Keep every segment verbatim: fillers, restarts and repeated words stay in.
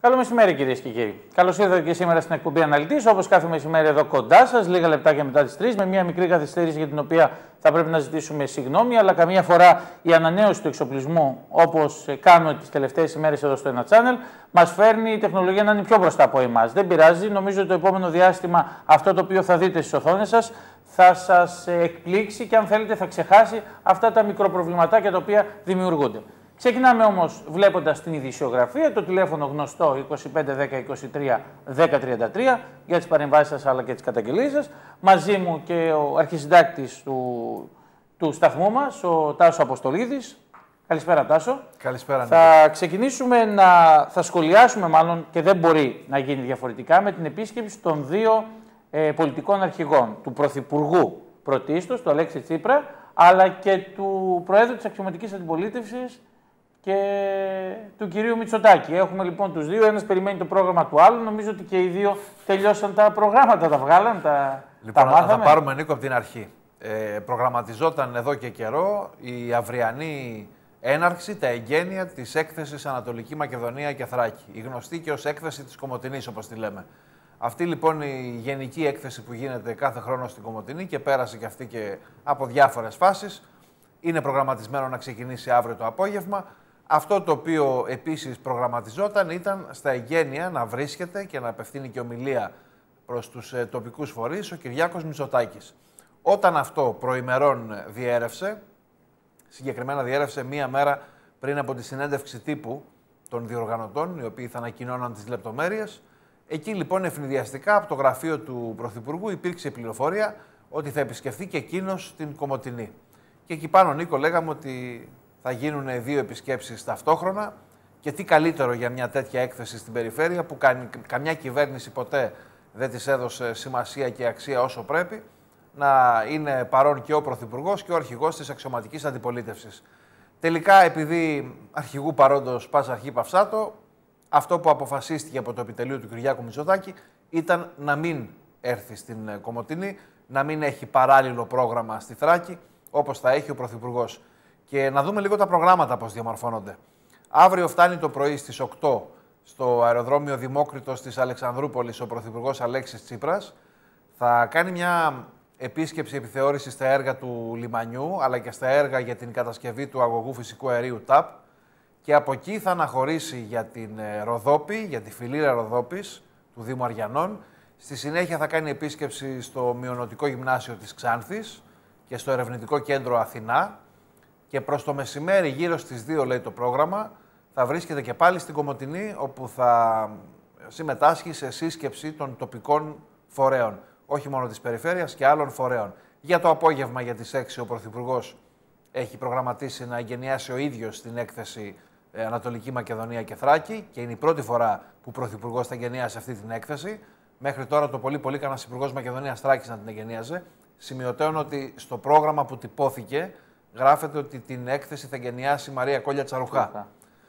Καλό μεσημέρι, κυρίες και κύριοι. Καλώς ήρθατε και σήμερα στην εκπομπή Αναλυτής. Όπως κάθε μεσημέρι εδώ κοντά σας, λίγα λεπτάκια μετά τις τρεις, με μια μικρή καθυστέρηση για την οποία θα πρέπει να ζητήσουμε συγγνώμη, αλλά καμία φορά η ανανέωση του εξοπλισμού, όπως κάνουμε τις τελευταίες ημέρες εδώ στο ένα channel, μας φέρνει η τεχνολογία να είναι πιο μπροστά από εμάς. Δεν πειράζει, νομίζω ότι το επόμενο διάστημα αυτό το οποίο θα δείτε στις οθόνες σας θα σας εκπλήξει και αν θέλετε θα ξεχάσει αυτά τα μικροπροβληματάκια τα οποία δημιουργούνται. Ξεκινάμε όμως βλέποντας την ειδησιογραφία, το τηλέφωνο γνωστό είκοσι πέντε δέκα είκοσι τρία δέκα τριάντα τρία για τις παρεμβάσεις σας αλλά και τις καταγγελίες σας. Μαζί μου και ο αρχισυντάκτης του, του σταθμού μας, ο Τάσος Αποστολίδης. Καλησπέρα, Τάσο. Καλησπέρα. Θα ξεκινήσουμε να θα σχολιάσουμε μάλλον και δεν μπορεί να γίνει διαφορετικά με την επίσκεψη των δύο ε, πολιτικών αρχηγών, του Πρωθυπουργού πρωτίστως, του Αλέξη Τσίπρα, αλλά και του Προέδρου της Αξιωματικής Αντιπολίτευσης και του κυρίου Μητσοτάκη. Έχουμε λοιπόν τους δύο, ένας περιμένει το πρόγραμμα του άλλου. Νομίζω ότι και οι δύο τελειώσαν τα προγράμματα, τα βγάλαν, τα, λοιπόν, τα μάθαμε. Θα πάρουμε, Νίκο, από την αρχή. Ε, προγραμματιζόταν εδώ και καιρό η αυριανή έναρξη, τα εγγένεια της έκθεσης Ανατολική Μακεδονία και Θράκη. Η γνωστή και ως έκθεση της Κομοτηνής, όπως τη λέμε. Αυτή λοιπόν η γενική έκθεση που γίνεται κάθε χρόνο στην Κομοτηνή και πέρασε και αυτή και από διάφορες φάσεις, είναι προγραμματισμένο να ξεκινήσει αύριο το απόγευμα. Αυτό το οποίο επίσης προγραμματιζόταν ήταν στα εγγένεια να βρίσκεται και να απευθύνει και ομιλία προς τους ε, τοπικούς φορείς ο Κυριάκος Μητσοτάκης. Όταν αυτό προημερών διέρευσε, συγκεκριμένα διέρευσε μία μέρα πριν από τη συνέντευξη τύπου των διοργανωτών, οι οποίοι θα ανακοινώναν τις λεπτομέρειες, εκεί λοιπόν ευνηδιαστικά από το γραφείο του Πρωθυπουργού υπήρξε πληροφορία ότι θα επισκεφθεί και εκείνος την Κομοτηνή. Και εκεί πάνω, Νίκο, λέγαμε ότι θα γίνουν δύο επισκέψεις ταυτόχρονα και τι καλύτερο για μια τέτοια έκθεση στην περιφέρεια που καμιά κυβέρνηση ποτέ δεν της έδωσε σημασία και αξία όσο πρέπει, να είναι παρόν και ο Πρωθυπουργός και ο αρχηγός της Αξιωματικής Αντιπολίτευσης. Τελικά, επειδή αρχηγού παρόντος πας αρχή παυσάτο, αυτό που αποφασίστηκε από το επιτελείο του Κυριάκου Μητσοτάκη ήταν να μην έρθει στην Κομοτηνή, να μην έχει παράλληλο πρόγραμμα στη Θράκη, όπως θα έχει ο Πρωθυπουργός. Και να δούμε λίγο τα προγράμματα πώς διαμορφώνονται. Αύριο φτάνει το πρωί στις οκτώ στο αεροδρόμιο Δημόκριτος της Αλεξανδρούπολης ο Πρωθυπουργός Αλέξης Τσίπρας. Θα κάνει μια επίσκεψη επιθεώρησης στα έργα του λιμανιού, αλλά και στα έργα για την κατασκευή του αγωγού φυσικού αερίου ΤΑΠ. Και από εκεί θα αναχωρήσει για την Ροδόπη, για τη φιλήρα Ροδόπης του Δήμου Αριανών. Στη συνέχεια θα κάνει επίσκεψη στο Μειονοτικό Γυμνάσιο της Ξάνθης και στο Ερευνητικό Κέντρο Αθηνά. Και προς το μεσημέρι, γύρω στις δύο λέει το πρόγραμμα, θα βρίσκεται και πάλι στην Κομοτηνή, όπου θα συμμετάσχει σε σύσκεψη των τοπικών φορέων. Όχι μόνο της περιφέρειας και άλλων φορέων. Για το απόγευμα, για τις έξι, ο Πρωθυπουργός έχει προγραμματίσει να εγγενιάσει ο ίδιος την έκθεση Ανατολική Μακεδονία και Θράκη και είναι η πρώτη φορά που ο Πρωθυπουργός θα εγγενιάσει αυτή την έκθεση. Μέχρι τώρα το πολύ πολύ κανένας Υπουργός Μακεδονίας Θράκης να την εγγενίαζε. Σημειωτέων ότι στο πρόγραμμα που τυπώθηκε γράφεται ότι την έκθεση θα εγγενιάσει η Μαρία Κόλια Τσαρουχά.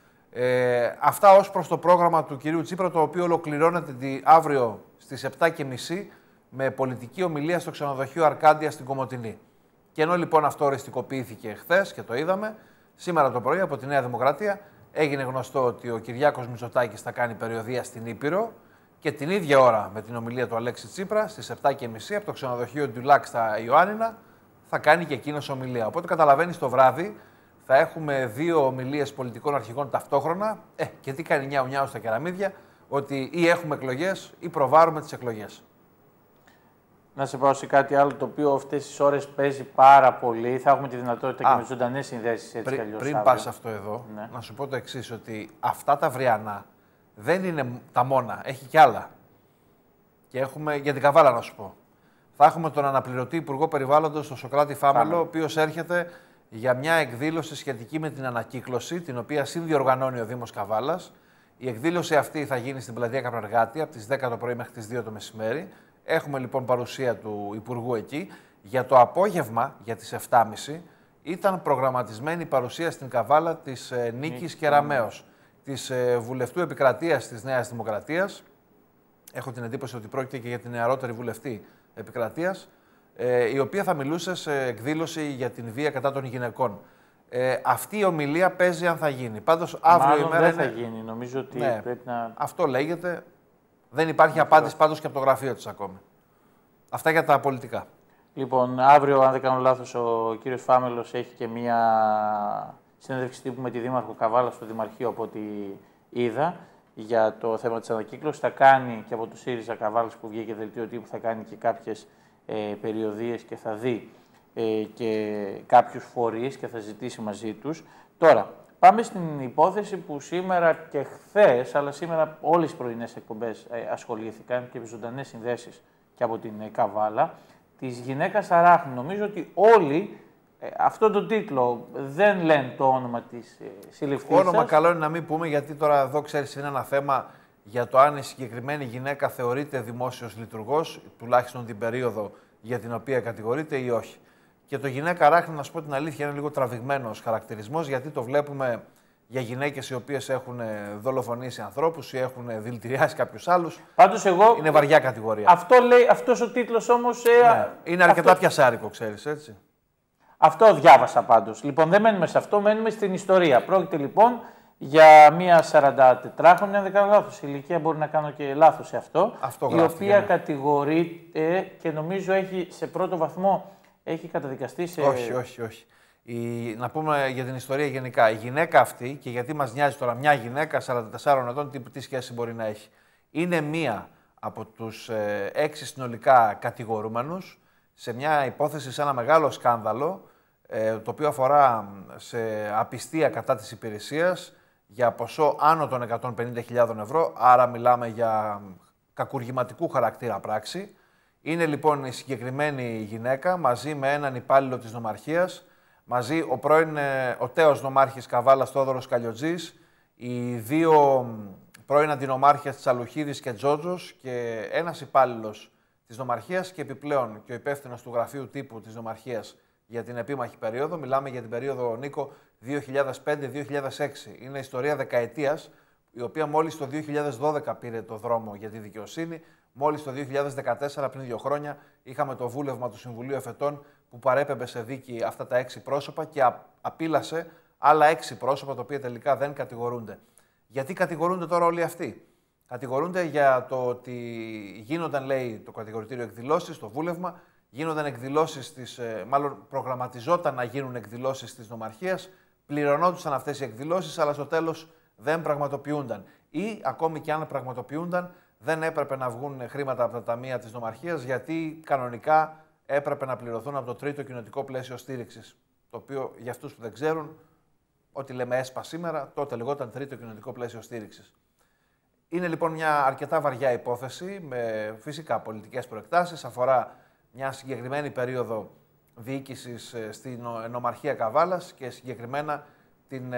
Ε, αυτά ως προς το πρόγραμμα του κυρίου Τσίπρα, το οποίο ολοκληρώνεται αύριο στις επτά και μισή με πολιτική ομιλία στο ξενοδοχείο Αρκάντια στην Κομοτηνή. Και ενώ λοιπόν αυτό οριστικοποιήθηκε χθες και το είδαμε, σήμερα το πρωί από τη Νέα Δημοκρατία έγινε γνωστό ότι ο Κυριάκος Μητσοτάκης θα κάνει περιοδεία στην Ήπειρο και την ίδια ώρα με την ομιλία του Αλέξη Τσίπρα στις επτά και μισή από το ξενοδοχείο Ντουλάκ στα Ιωάννινα θα κάνει και εκείνος ομιλία. Οπότε καταλαβαίνεις το βράδυ θα έχουμε δύο ομιλίες πολιτικών αρχηγών ταυτόχρονα. Ε, και τι κάνει νιάου νιάου στα κεραμίδια, ότι ή έχουμε εκλογές ή προβάρουμε τις εκλογές. Να σε πάω σε κάτι άλλο το οποίο αυτές τις ώρες παίζει πάρα πολύ. Θα έχουμε τη δυνατότητα Α, και με ζωντανές συνδέσεις έτσι κι αλλιώς. Πριν πας αυτό εδώ, ναι. να σου πω το εξής, ότι αυτά τα αυριανά δεν είναι τα μόνα, έχει κι άλλα. Και έχουμε για την Καβάλα να σου πω. Θα έχουμε τον αναπληρωτή Υπουργό Περιβάλλοντος, τον Σωκράτη Φάμελο, ο οποίος έρχεται για μια εκδήλωση σχετική με την ανακύκλωση, την οποία συνδιοργανώνει ο Δήμος Καβάλας. Η εκδήλωση αυτή θα γίνει στην πλατεία Καπραργάτη από τις δέκα το πρωί μέχρι τις δύο το μεσημέρι. Έχουμε λοιπόν παρουσία του Υπουργού εκεί. Για το απόγευμα, για τις επτά και μισή, ήταν προγραμματισμένη η παρουσία στην Καβάλα της ε, Νίκης Κεραμέως, της ε, βουλευτού επικρατείας της Νέας Δημοκρατίας. Έχω την εντύπωση ότι πρόκειται και για την νεαρότερη βουλευτή επικρατείας, ε, η οποία θα μιλούσε σε εκδήλωση για την βία κατά των γυναικών. Ε, αυτή η ομιλία παίζει αν θα γίνει. Πάντως αύριο Μάλλον η μέρα δεν θα είναι... γίνει. Νομίζω ότι ναι, πρέπει να... αυτό λέγεται. Δεν υπάρχει απάντηση πάντως και από το γραφείο της ακόμη. Αυτά για τα πολιτικά. Λοιπόν, αύριο, αν δεν κάνω λάθος, ο κύριος Φάμελος έχει και μία συνέντευξη τύπου με τη Δήμαρχο Καβάλα στο Δημαρχείο, από ό,τι είδα, για το θέμα της ανακύκλωσης. Θα κάνει και από το ΣΥΡΙΖΑ Καβάλας που βγήκε δελτίο τύπου, θα κάνει και κάποιες ε, περιοδίες και θα δει ε, και κάποιους φορείς και θα ζητήσει μαζί τους. Τώρα, πάμε στην υπόθεση που σήμερα και χθες, αλλά σήμερα όλες οι πρωινές εκπομπές ε, ασχολήθηκαν και ζωντανές συνδέσεις και από την ε, Καβάλα, της γυναίκας Αράχνη. Νομίζω ότι όλοι ε, αυτόν τον τίτλο δεν λένε το όνομα της ε, συλληφθήσας. Όνομα καλό είναι να μην πούμε, γιατί τώρα εδώ ξέρεις είναι ένα θέμα για το αν η συγκεκριμένη γυναίκα θεωρείται δημόσιος λειτουργός, τουλάχιστον την περίοδο για την οποία κατηγορείται ή όχι. Και το γυναίκα Αράχνη, να σου πω την αλήθεια, είναι λίγο τραβηγμένος χαρακτηρισμός, γιατί το βλέπουμε για γυναίκες οι οποίες έχουν δολοφονήσει ανθρώπους ή έχουν δηλητηριάσει κάποιους άλλους. Πάντως εγώ... Είναι βαριά κατηγορία. Αυτό λέει, αυτός ο τίτλος όμως... Ε, ναι. Είναι αρκετά αυτό... πιασάρικο, ξέρεις, έτσι. Αυτό διάβασα πάντως. Λοιπόν, δεν μένουμε σε αυτό, μένουμε στην ιστορία. Πρόκειται λοιπόν για μία σαραντατετράχρονη, αν δεν κάνω λάθος, η ηλικία μπορεί να κάνω και λάθος σε αυτό, αυτό η οποία ναι. κατηγορείται και νομίζω έχει σε πρώτο βαθμό έχει καταδικαστεί σε... Όχι, όχι, όχι. Η... Να πούμε για την ιστορία γενικά. Η γυναίκα αυτή, και γιατί μας νοιάζει τώρα μια γυναίκα σαράντα τεσσάρων ετών, τι, τι σχέση μπορεί να έχει. Είναι μία από τους ε, έξι συνολικά κατηγορούμενους σε μια υπόθεση, σε ένα μεγάλο σκάνδαλο, ε, το οποίο αφορά σε απιστία κατά της υπηρεσίας για ποσό άνω των εκατόν πενήντα χιλιάδων ευρώ, άρα μιλάμε για κακουργηματικού χαρακτήρα πράξη. Είναι λοιπόν η συγκεκριμένη γυναίκα μαζί με έναν υπάλληλο της νομαρχίας, μαζί ο πρώην ο τέος νομάρχης Καβάλας Θόδωρος Καλιοτζής, οι δύο πρώην αντινομάρχες της Αλουχίδης και Τζότζος και ένας υπάλληλος της νομαρχίας και επιπλέον και ο υπεύθυνος του γραφείου τύπου της νομαρχίας για την επίμαχη περίοδο. Μιλάμε για την περίοδο, Νίκο, δύο χιλιάδες πέντε δύο χιλιάδες έξι. Είναι ιστορία δεκαετίας, η οποία μόλις το δύο χιλιάδες δώδεκα πήρε το δρόμο για τη δικαιοσύνη. Μόλις το δύο χιλιάδες δεκατέσσερα, πριν δύο χρόνια, είχαμε το βούλευμα του Συμβουλίου Εφετών που παρέπεμπε σε δίκη αυτά τα έξι πρόσωπα και απείλασε άλλα έξι πρόσωπα, τα οποία τελικά δεν κατηγορούνται. Γιατί κατηγορούνται τώρα όλοι αυτοί? Κατηγορούνται για το ότι γίνονταν, λέει, το κατηγορητήριο εκδηλώσεις, το βούλευμα, γίνονταν εκδηλώσεις, της, μάλλον προγραμματιζόταν να γίνουν εκδηλώσεις της νομαρχίας, πληρωνόντουσαν αυτές οι εκδηλώσεις, αλλά στο τέλος δεν πραγματοποιούνταν. Ή ακόμη και αν πραγματοποιούνταν, δεν έπρεπε να βγουν χρήματα από τα ταμεία της νομαρχίας, γιατί κανονικά έπρεπε να πληρωθούν από το τρίτο κοινοτικό πλαίσιο στήριξης. Το οποίο για αυτούς που δεν ξέρουν, ό,τι λέμε ΕΣΠΑ σήμερα, τότε λεγόταν τρίτο κοινοτικό πλαίσιο στήριξης. Είναι λοιπόν μια αρκετά βαριά υπόθεση, με φυσικά πολιτικές προεκτάσεις, αφορά μια συγκεκριμένη περίοδο διοίκησης στην νομαρχία Καβάλας και συγκεκριμένα την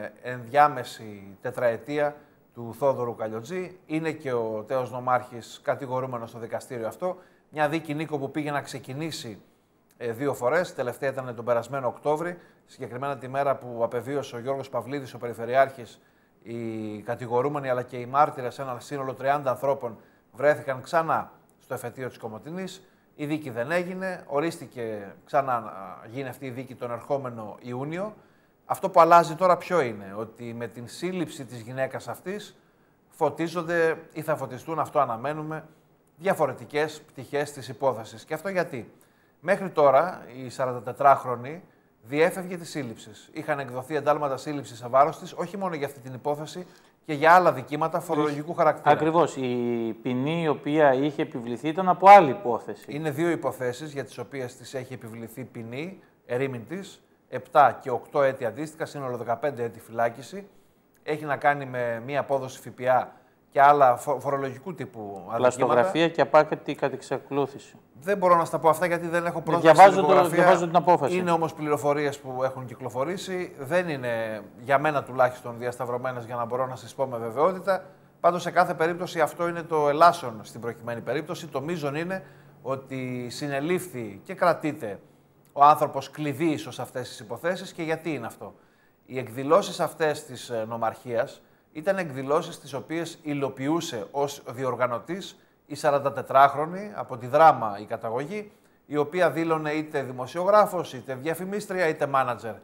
ενδιάμεση τετραετία του Θόδωρου Καλιοτζή. Είναι και ο τέος νομάρχης κατηγορούμενος στο δικαστήριο αυτό. Μια δίκη, Νίκο, που πήγε να ξεκινήσει ε, δύο φορές. Τελευταία ήταν τον περασμένο Οκτώβρη, συγκεκριμένα τη μέρα που απεβίωσε ο Γιώργος Παυλίδης, ο Περιφερειάρχης, οι κατηγορούμενοι αλλά και οι μάρτυρες, ένα σύνολο τριάντα ανθρώπων, βρέθηκαν ξανά στο εφετείο της Κομοτηνής. Η δίκη δεν έγινε, ορίστηκε ξανά να γίνει αυτή η δίκη τον ερχόμενο Ιούνιο. Αυτό που αλλάζει τώρα ποιο είναι? Ότι με την σύλληψη της γυναίκας αυτής φωτίζονται ή θα φωτιστούν, αυτό αναμένουμε, διαφορετικές πτυχές της υπόθεσης. Και αυτό γιατί? Μέχρι τώρα η σαραντατετράχρονη διέφευγε τη σύλληψη. Είχαν εκδοθεί εντάλματα σύλληψης σε βάρος της, όχι μόνο για αυτή την υπόθεση, και για άλλα δικήματα φορολογικού χαρακτήρα. Ακριβώς. Η ποινή η οποία είχε επιβληθεί ήταν από άλλη υπόθεση. Είναι δύο υποθέσεις για τις οποίες της έχει επιβληθεί ποινή, ερήμην της, επτά και οκτώ έτη αντίστοιχα, σύνολο δεκαπέντε έτη φυλάκιση. Έχει να κάνει με μία απόδοση ΦΠΑ και άλλα φορολογικού τύπου αδικήματα. Πλαστογραφία και απάκατη κατεξακολούθηση. Δεν μπορώ να στα πω αυτά γιατί δεν έχω πρόσβαση διαβάζω στην δικογραφία. Το, διαβάζω την απόφαση. Είναι όμως πληροφορίες που έχουν κυκλοφορήσει. Δεν είναι για μένα τουλάχιστον διασταυρωμένες για να μπορώ να σας πω με βεβαιότητα. Πάντως σε κάθε περίπτωση αυτό είναι το ελάσσον στην προκειμένη περίπτωση. Το μείζον είναι ότι συνελήφθη και κρατείται ο άνθρωπος κλειδί ίσως σε αυτές τις υποθέσεις. Και γιατί είναι αυτό? Οι εκδηλώσεις αυτές της νομαρχίας ήταν εκδηλώσεις τις οποίες υλοποιούσε ως διοργανωτής η σαραντατετράχρονη από τη Δράμα η καταγωγή, η οποία δήλωνε είτε δημοσιογράφος, είτε διαφημίστρια, είτε μάνατζερ.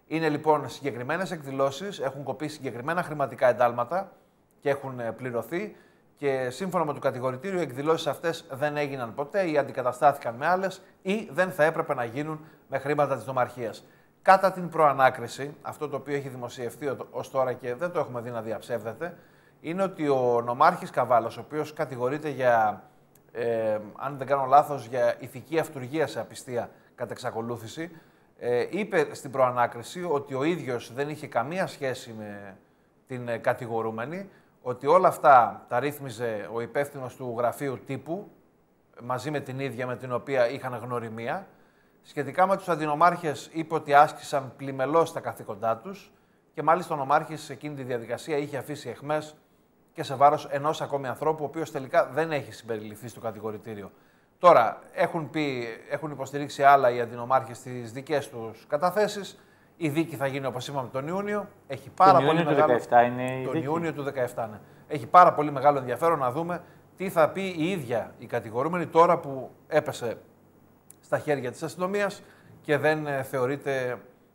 Είναι λοιπόν συγκεκριμένες εκδηλώσεις, έχουν κοπεί συγκεκριμένα χρηματικά εντάλματα και έχουν πληρωθεί. Και σύμφωνα με το κατηγορητήριο, οι εκδηλώσεις αυτές δεν έγιναν ποτέ ή αντικαταστάθηκαν με άλλες ή δεν θα έπρεπε να γίνουν με χρήματα της νομαρχίας. Κατά την προανάκριση, αυτό το οποίο έχει δημοσιευτεί ως τώρα και δεν το έχουμε δει να διαψεύδεται, είναι ότι ο νομάρχης Καβάλος, ο οποίος κατηγορείται για, ε, αν δεν κάνω λάθος, για ηθική αυτουργία σε απιστία κατά εξακολούθηση, ε, είπε στην προανάκριση ότι ο ίδιος δεν είχε καμία σχέση με την κατηγορούμενη, ότι όλα αυτά τα ρύθμιζε ο υπεύθυνος του γραφείου τύπου, μαζί με την ίδια με την οποία είχαν γνωριμία. Σχετικά με τους αντινομάρχες, είπε ότι άσκησαν πλημελώς τα καθήκοντά τους και μάλιστα ο νομάρχης σε εκείνη τη διαδικασία είχε αφήσει αιχμές και σε βάρος ενός ακόμη ανθρώπου, ο οποίος τελικά δεν έχει συμπεριληφθεί στο κατηγορητήριο. Τώρα, έχουν, πει, έχουν υποστηρίξει άλλα οι αντινομάρχες στις δικές τους καταθέσεις. Η δίκη θα γίνει, όπως είπαμε, τον Ιούνιο. Έχει πάρα τον πολύ Ιούνιο μεγάλο... του δεκαεπτά είναι η τον δίκη. Ιούνιο του δεκαεπτά, ναι. Έχει πάρα πολύ μεγάλο ενδιαφέρον να δούμε τι θα πει η ίδια η κατηγορούμενη τώρα που έπεσε στα χέρια της αστυνομίας και δεν ε, θεωρείται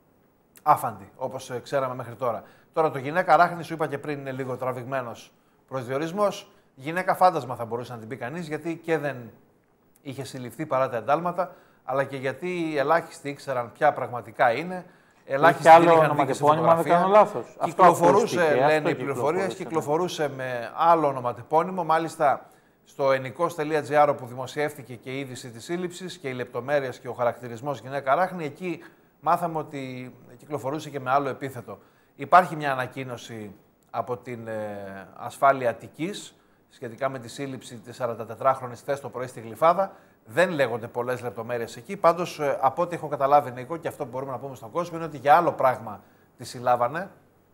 άφαντη, όπως ε, ξέραμε μέχρι τώρα. Τώρα το γυναίκα ράχνη, σου είπα και πριν, είναι λίγο τραβηγμένος προσδιορισμός. Γυναίκα φάντασμα θα μπορούσε να την πει κανείς, γιατί και δεν είχε συλληφθεί παρά τα εντάλματα, αλλά και γιατί οι ελάχιστοι ήξεραν ποια πραγματικά είναι. Ελάχιστοι άλλο είχαν δει και σε ονοματεπώνυμα, δεν κάνω λάθος. Κυκλοφορούσε, Αυτό λένε οι πληροφορίες, κυκλοφορούσε με άλλο ονοματεπώνυμο. Μάλιστα, στο ενικός τελεία τζι άρ όπου δημοσιεύτηκε και η είδηση της σύλληψης και οι λεπτομέρειες και ο χαρακτηρισμός γυναίκα ράχνη, εκεί μάθαμε ότι κυκλοφορούσε και με άλλο επίθετο. Υπάρχει μια ανακοίνωση από την ε, ασφάλεια Αττικής σχετικά με τη σύλληψη της σαραντατετράχρονης χθες το πρωί στη Γλυφάδα. Δεν λέγονται πολλές λεπτομέρειες εκεί. Πάντως, ε, από ό,τι έχω καταλάβει, Νίκο, και αυτό που μπορούμε να πούμε στον κόσμο, είναι ότι για άλλο πράγμα τη συλλάβανε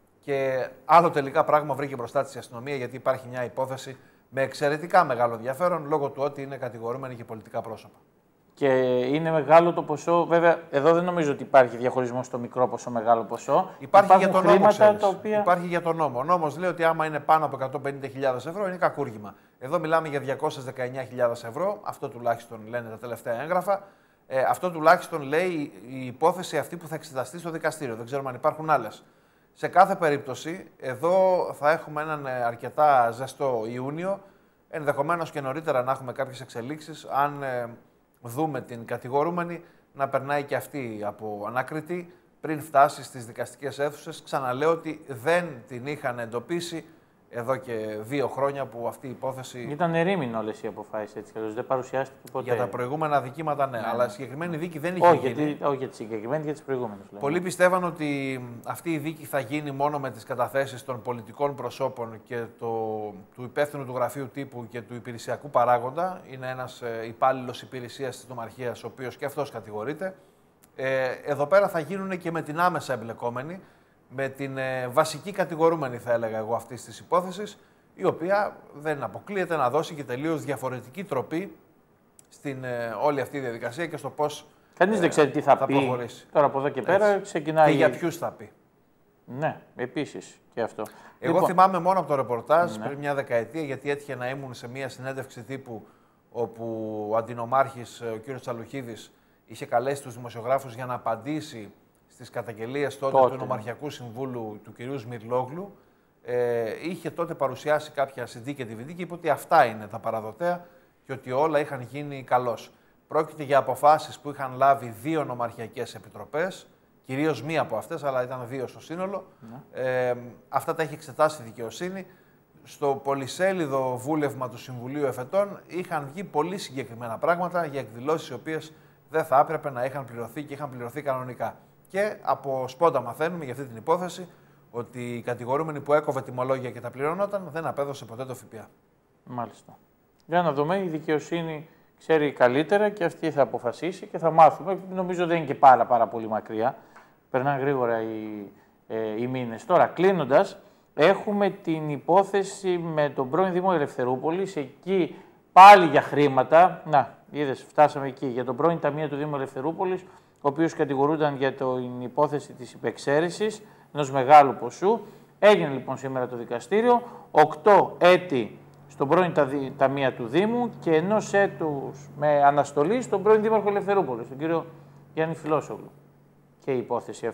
και άλλο τελικά πράγμα βρήκε μπροστά της η αστυνομία, γιατί υπάρχει μια υπόθεση με εξαιρετικά μεγάλο ενδιαφέρον, λόγω του ότι είναι κατηγορούμενοι και πολιτικά πρόσωπα. Και είναι μεγάλο το ποσό. Βέβαια, εδώ δεν νομίζω ότι υπάρχει διαχωρισμό στο μικρό ποσό, μεγάλο ποσό. Υπάρχει για τον νόμο, τα οποία... Υπάρχει για τον νόμο. Ο νόμος λέει ότι άμα είναι πάνω από εκατόν πενήντα χιλιάδες ευρώ είναι κακούργημα. Εδώ μιλάμε για διακόσιες δεκαεννιά χιλιάδες ευρώ. Αυτό τουλάχιστον λένε τα τελευταία έγγραφα. Ε, αυτό τουλάχιστον λέει η υπόθεση αυτή που θα εξεταστεί στο δικαστήριο. Δεν ξέρουμε αν υπάρχουν άλλες. Σε κάθε περίπτωση, εδώ θα έχουμε έναν αρκετά ζεστό Ιούνιο. Ενδεχομένως και νωρίτερα να έχουμε κάποιες εξελίξεις. Αν ε, δούμε την κατηγορούμενη να περνάει και αυτή από ανάκριτη πριν φτάσει στις δικαστικές αίθουσες. Ξαναλέω ότι δεν την είχαν εντοπίσει εδώ και δύο χρόνια που αυτή η υπόθεση... Ήταν ερήμην όλες οι αποφάσεις, έτσι, δεν παρουσιάστηκε ποτέ. Για τα προηγούμενα δικήματα, ναι, ναι. Αλλά η συγκεκριμένη δίκη δεν είχε όχι, γίνει. Γιατί, όχι για τη συγκεκριμένη, για τις προηγούμενες. Πολλοί πιστεύαν ότι αυτή η δίκη θα γίνει μόνο με τις καταθέσεις των πολιτικών προσώπων και το, του υπεύθυνου του γραφείου τύπου και του υπηρεσιακού παράγοντα. Είναι ένας ε, υπάλληλος υπηρεσίας της νομαρχίας, ο οποίος και αυτός κατηγορείται. Ε, εδώ πέρα θα γίνουν και με την άμεσα εμπλεκόμενη, με την ε, βασική κατηγορούμενη, θα έλεγα εγώ, αυτής της υπόθεσης, η οποία δεν αποκλείεται να δώσει και τελείως διαφορετική τροπή στην ε, όλη αυτή η διαδικασία και στο πώς Κανείς ε, δεν ξέρει τι θα, θα πει. Προχωρήσει. Τώρα από εδώ και πέρα έτσι. Ξεκινάει. Και για ποιους θα πει. Ναι, επίσης και αυτό. Εγώ λοιπόν, θυμάμαι μόνο από το ρεπορτάζ ναι. πριν μια δεκαετία, γιατί έτυχε να ήμουν σε μια συνέντευξη τύπου όπου ο αντινομάρχης, ο κ. Τσαλουχίδης, είχε καλέσει τους δημοσιογράφους για να απαντήσει στις καταγγελίες τότε, τότε του Νομαρχιακού Συμβούλου του κ. Σμυρλόγλου. Ε, είχε τότε παρουσιάσει κάποια σι ντι και ντι βι ντι και είπε ότι αυτά είναι τα παραδοτέα και ότι όλα είχαν γίνει καλώς. Πρόκειται για αποφάσεις που είχαν λάβει δύο νομαρχιακές επιτροπές, κυρίως μία από αυτές, αλλά ήταν δύο στο σύνολο. Ναι. Ε, αυτά τα έχει εξετάσει η δικαιοσύνη. Στο πολυσέλιδο βούλευμα του Συμβουλίου Εφετών είχαν βγει πολύ συγκεκριμένα πράγματα για εκδηλώσεις οι οποίες δεν θα έπρεπε να είχαν πληρωθεί και είχαν πληρωθεί κανονικά. Και από σπόντα μαθαίνουμε για αυτή την υπόθεση ότι η κατηγορούμενη που έκοβε τιμολόγια και τα πληρώνονταν δεν απέδωσε ποτέ το ΦΠΑ. Μάλιστα. Για να δούμε, η δικαιοσύνη ξέρει καλύτερα και αυτή θα αποφασίσει και θα μάθουμε. Νομίζω δεν είναι και πάρα, πάρα πολύ μακριά. Περνάνε γρήγορα οι, ε, οι μήνες. Τώρα, κλείνοντας, έχουμε την υπόθεση με τον πρώην Δήμο Ελευθερούπολης. Εκεί πάλι για χρήματα. Να, είδες, φτάσαμε εκεί. Για τον πρώην Ταμείο του Δήμου Ελευθερούπολης, ο οποίος κατηγορούνταν για την υπόθεση της υπεξαίρεσης ενός μεγάλου ποσού. Έγινε λοιπόν σήμερα το δικαστήριο. Οκτώ έτη στον πρώην Ταμεία του Δήμου και ενός έτους με αναστολή στον πρώην Δήμαρχο Ελευθερούπολης, τον κύριο Γιάννη Φιλόσογλου. Και η υπόθεση αυτή.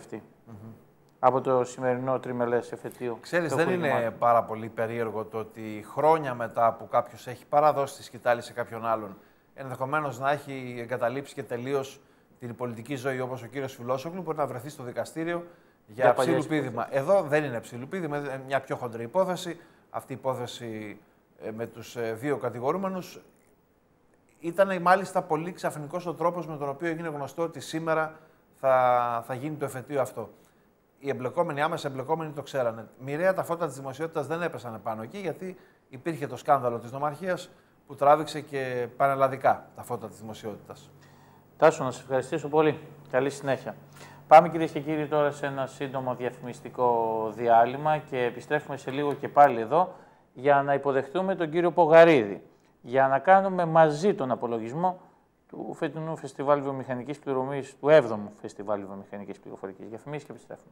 Mm-hmm. Από το σημερινό τριμελές εφετείο. Ξέρεις, δεν είναι μάθει. πάρα πολύ περίεργο το ότι χρόνια μετά που κάποιος έχει παραδώσει τη σκητάλη σε κάποιον άλλον, ενδεχομένως να έχει εγκαταλείψει και τελείως την πολιτική ζωή όπως ο κύριος Φιλόσογλου, μπορεί να βρεθεί στο δικαστήριο για, για ψιλοπίδημα. Εδώ δεν είναι ψιλοπίδημα, είναι μια πιο χοντρή υπόθεση. Αυτή η υπόθεση ε, με τους ε, δύο κατηγορούμενους ήταν μάλιστα πολύ ξαφνικός ο τρόπος με τον οποίο έγινε γνωστό ότι σήμερα θα, θα γίνει το εφετείο αυτό. Οι εμπλεκόμενοι, άμεσα εμπλεκόμενοι το ξέρανε. Μοιραία τα φώτα της δημοσιότητας δεν έπεσαν πάνω εκεί, γιατί υπήρχε το σκάνδαλο της νομαρχίας που τράβηξε και πανελλαδικά τα φώτα της δημοσιότητας. Τάσο, να σας ευχαριστήσω πολύ. Καλή συνέχεια. Πάμε, κυρίες και κύριοι, τώρα σε ένα σύντομο διαφημιστικό διάλειμμα και επιστρέφουμε σε λίγο και πάλι εδώ για να υποδεχτούμε τον κύριο Πογαρίδη, για να κάνουμε μαζί τον απολογισμό του φετινού Φεστιβάλ Βιομηχανικής Πληρωμής, του έβδομου Φεστιβάλ Βιομηχανικής Πληροφορικής. Διαφημίσεις και επιστρέφουμε.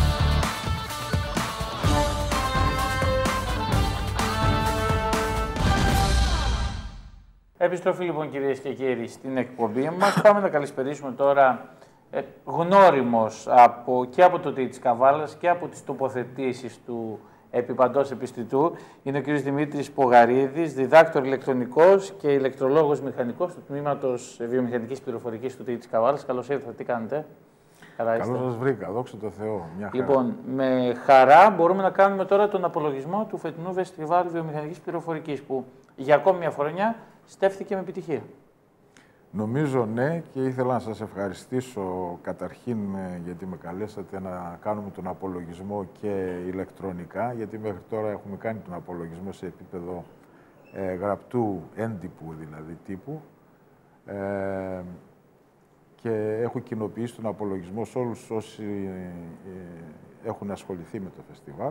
Επιστροφή λοιπόν, κυρίες και κύριοι, στην εκπομπή μας. Πάμε να καλησπερίσουμε τώρα ε, γνώριμος από, και από το ΤΕΙ της Καβάλας και από τις τοποθετήσεις του επί παντός επιστητού. Είναι ο κ. Δημήτρης Πογαρίδης, διδάκτορ ηλεκτρονικός και ηλεκτρολόγος μηχανικός του Τμήματος Βιομηχανικής Πληροφορικής του ΤΕΙ της Καβάλας. Καλώς ήρθατε, τι κάνετε? Καλώς σας βρήκα, δόξα τω Θεώ. Μια χαρά. Λοιπόν, με χαρά μπορούμε να κάνουμε τώρα τον απολογισμό του φετινού Φεστιβάλ Βιομηχανικής Πληροφορικής, που για ακόμη μια χρονιά στέφθηκε με επιτυχία. Νομίζω ναι, και ήθελα να σας ευχαριστήσω καταρχήν γιατί με καλέσατε να κάνουμε τον απολογισμό και ηλεκτρονικά, γιατί μέχρι τώρα έχουμε κάνει τον απολογισμό σε επίπεδο ε, γραπτού, έντυπου δηλαδή τύπου, ε, και έχω κοινοποιήσει τον απολογισμό σε όλους όσοι ε, έχουν ασχοληθεί με το φεστιβάλ.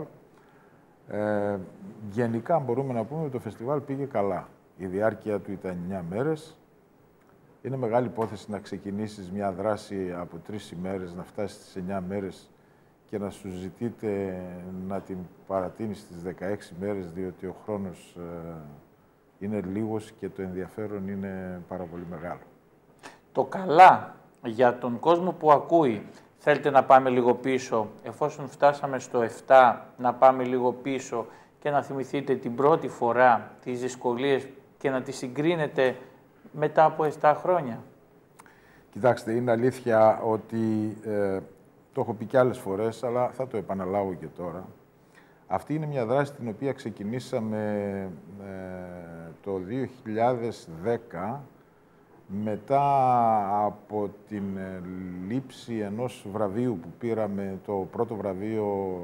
Ε, γενικά μπορούμε να πούμε ότι το φεστιβάλ πήγε καλά. Η διάρκεια του ήταν εννιά μέρες. Είναι μεγάλη υπόθεση να ξεκινήσεις μια δράση από τρεις ημέρες, να φτάσεις στις εννιά μέρες και να σου ζητείτε να την παρατείνεις στις δεκαέξι μέρες, διότι ο χρόνος ε, είναι λίγος και το ενδιαφέρον είναι πάρα πολύ μεγάλο. Το καλά για τον κόσμο που ακούει, θέλετε να πάμε λίγο πίσω, εφόσον φτάσαμε στο επτά, να πάμε λίγο πίσω και να θυμηθείτε την πρώτη φορά τις δυσκολίες και να τις συγκρίνετε μετά από επτά χρόνια. Κοιτάξτε, είναι αλήθεια ότι, ε, το έχω πει και άλλες φορές, αλλά θα το επαναλάβω και τώρα. Αυτή είναι μια δράση την οποία ξεκινήσαμε ε, το δύο χιλιάδες δέκα, μετά από την ε, λήψη ενός βραβείου που πήραμε, το πρώτο βραβείο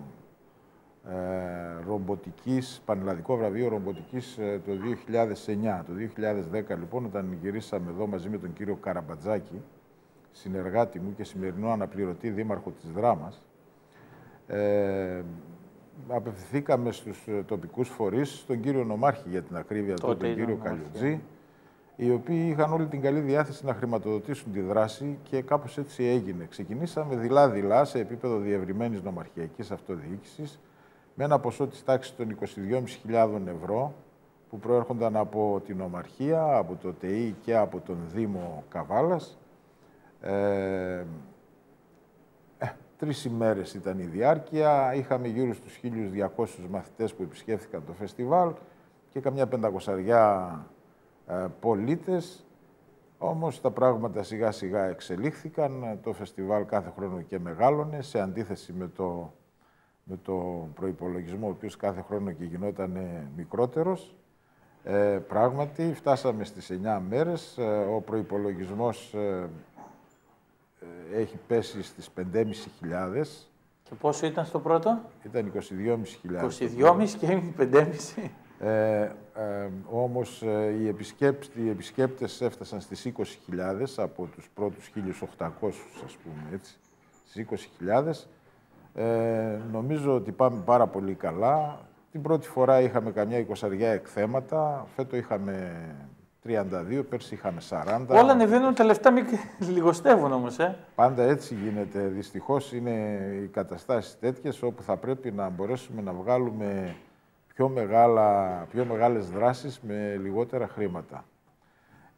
Ε, ρομποτικής, πανελλαδικό βραβείο ρομποτικής ε, το δύο χιλιάδες εννιά. Το δύο χιλιάδες δέκα, λοιπόν, όταν γυρίσαμε εδώ μαζί με τον κύριο Καραμπατζάκη, συνεργάτη μου και σημερινό αναπληρωτή δήμαρχο της Δράμας, ε, απευθυνθήκαμε στους τοπικούς φορείς, στον κύριο Νομάρχη για την ακρίβεια, τον, τον κύριο Καλιοτζή, οι οποίοι είχαν όλη την καλή διάθεση να χρηματοδοτήσουν τη δράση και κάπως έτσι έγινε. Ξεκινήσαμε δειλά-δειλά σε επίπεδο διευρυμένης νομαρχιακής αυτοδιοίκησης, με ένα ποσό της τάξης των είκοσι δυόμισι χιλιάδες ευρώ που προέρχονταν από την Ομαρχία, από το ΤΕΙ και από τον Δήμο Καβάλας. Ε, ε, τρεις ημέρες ήταν η διάρκεια, είχαμε γύρω στους χίλιους διακόσιους μαθητές που επισκέφθηκαν το φεστιβάλ και καμιά πεντακοσαριά ε, πολίτες. Όμως τα πράγματα σιγά σιγά εξελίχθηκαν, το φεστιβάλ κάθε χρόνο και μεγάλωνε, σε αντίθεση με το με το προϋπολογισμό, ο οποίος κάθε χρόνο και γινόταν μικρότερος. Ε, πράγματι, φτάσαμε στις εννιά μέρες, ε, ο προϋπολογισμός ε, ε, έχει πέσει στις πεντέμισι χιλιάδες. Και πόσο ήταν στο πρώτο? Ήταν είκοσι δυόμισι χιλιάδες. είκοσι δυόμισι και πεντέμισι. Ε, ε, όμως ε, οι, επισκέπτες, οι επισκέπτες έφτασαν στις είκοσι χιλιάδες από τους πρώτους χίλιους οκτακόσιους, ας πούμε, έτσι, στις είκοσι χιλιάδες. Ε, νομίζω ότι πάμε πάρα πολύ καλά. Την πρώτη φορά είχαμε καμιά εικοσαριά εκθέματα, φέτο είχαμε τριάντα δύο, πέρσι είχαμε σαράντα. Όλα ανεβαίνουν, τα λεφτά μη... λιγοστεύουν όμως, ε. Πάντα έτσι γίνεται. Δυστυχώς είναι οι καταστάσεις τέτοιες όπου θα πρέπει να μπορέσουμε να βγάλουμε πιο, μεγάλα, πιο μεγάλες δράσεις με λιγότερα χρήματα.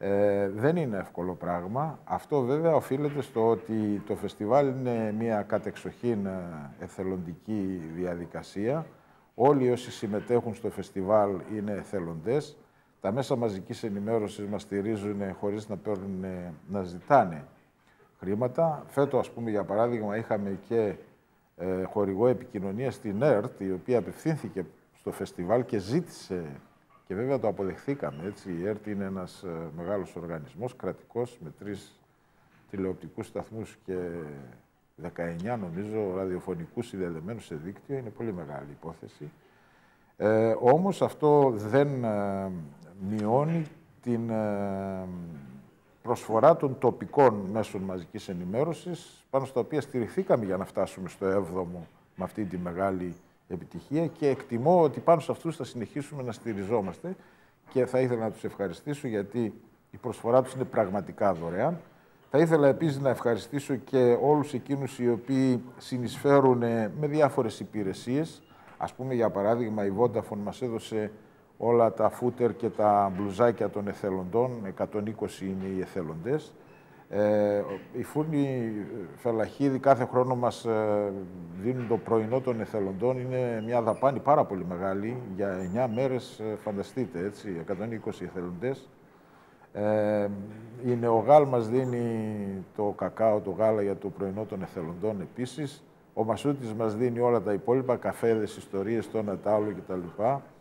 Ε, δεν είναι εύκολο πράγμα. Αυτό βέβαια οφείλεται στο ότι το φεστιβάλ είναι μια κατεξοχήν εθελοντική διαδικασία. Όλοι όσοι συμμετέχουν στο φεστιβάλ είναι εθελοντές. Τα μέσα μαζικής ενημέρωσης μας στηρίζουν χωρίς να, παίρνουν, να ζητάνε χρήματα. Φέτος, ας πούμε, για παράδειγμα, είχαμε και ε, χορηγό επικοινωνία στην ΕΡΤ, η οποία απευθύνθηκε στο φεστιβάλ και ζήτησε, και βέβαια το αποδεχθήκαμε, έτσι. Η ΕΡΤ είναι ένας ε, μεγάλος οργανισμός, κρατικός, με τρεις τηλεοπτικούς σταθμούς και δεκαεννιά, νομίζω, ραδιοφωνικούς συνδεδεμένους σε δίκτυο. Είναι πολύ μεγάλη υπόθεση. Ε, όμως αυτό δεν ε, μειώνει την ε, προσφορά των τοπικών μέσων μαζικής ενημέρωσης, πάνω στα οποία στηριχθήκαμε για να φτάσουμε στο έβδομο με αυτή τη μεγάλη επιτυχία, και εκτιμώ ότι πάνω σε αυτούς θα συνεχίσουμε να στηριζόμαστε, και θα ήθελα να τους ευχαριστήσω γιατί η προσφορά τους είναι πραγματικά δωρεάν. Θα ήθελα επίσης να ευχαριστήσω και όλους εκείνους οι οποίοι συνεισφέρουν με διάφορες υπηρεσίες. Ας πούμε, για παράδειγμα, η Vodafone μας έδωσε όλα τα φούτερ και τα μπλουζάκια των εθελοντών, εκατόν είκοσι είναι οι εθελοντές. Ε, οι φούρνοι Φελαχίδη κάθε χρόνο μας ε, δίνουν το πρωινό των εθελοντών. Είναι μια δαπάνη πάρα πολύ μεγάλη, για εννιά μέρες, ε, φανταστείτε, έτσι, εκατόν είκοσι εθελοντές. Ε, η Νεογάλ μας δίνει το κακάο, το γάλα για το πρωινό των εθελοντών επίσης. Ο Μασούτης μας δίνει όλα τα υπόλοιπα, καφέδες, ιστορίες, το ένα τ' άλλο κτλ.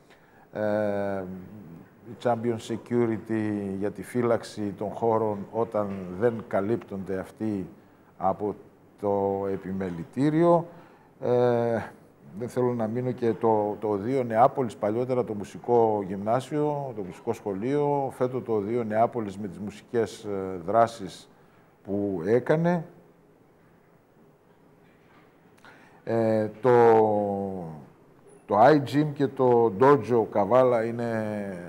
Ε, η Champion Security για τη φύλαξη των χώρων όταν δεν καλύπτονται αυτοί από το επιμελητήριο. Ε, δεν θέλω να μείνω και το, το Οδείο Νεάπολης, παλιότερα το μουσικό γυμνάσιο, το μουσικό σχολείο, φέτος το Οδείο Νεάπολης με τις μουσικές δράσεις που έκανε. Ε, το, το iGym και το Dojo Καβάλα είναι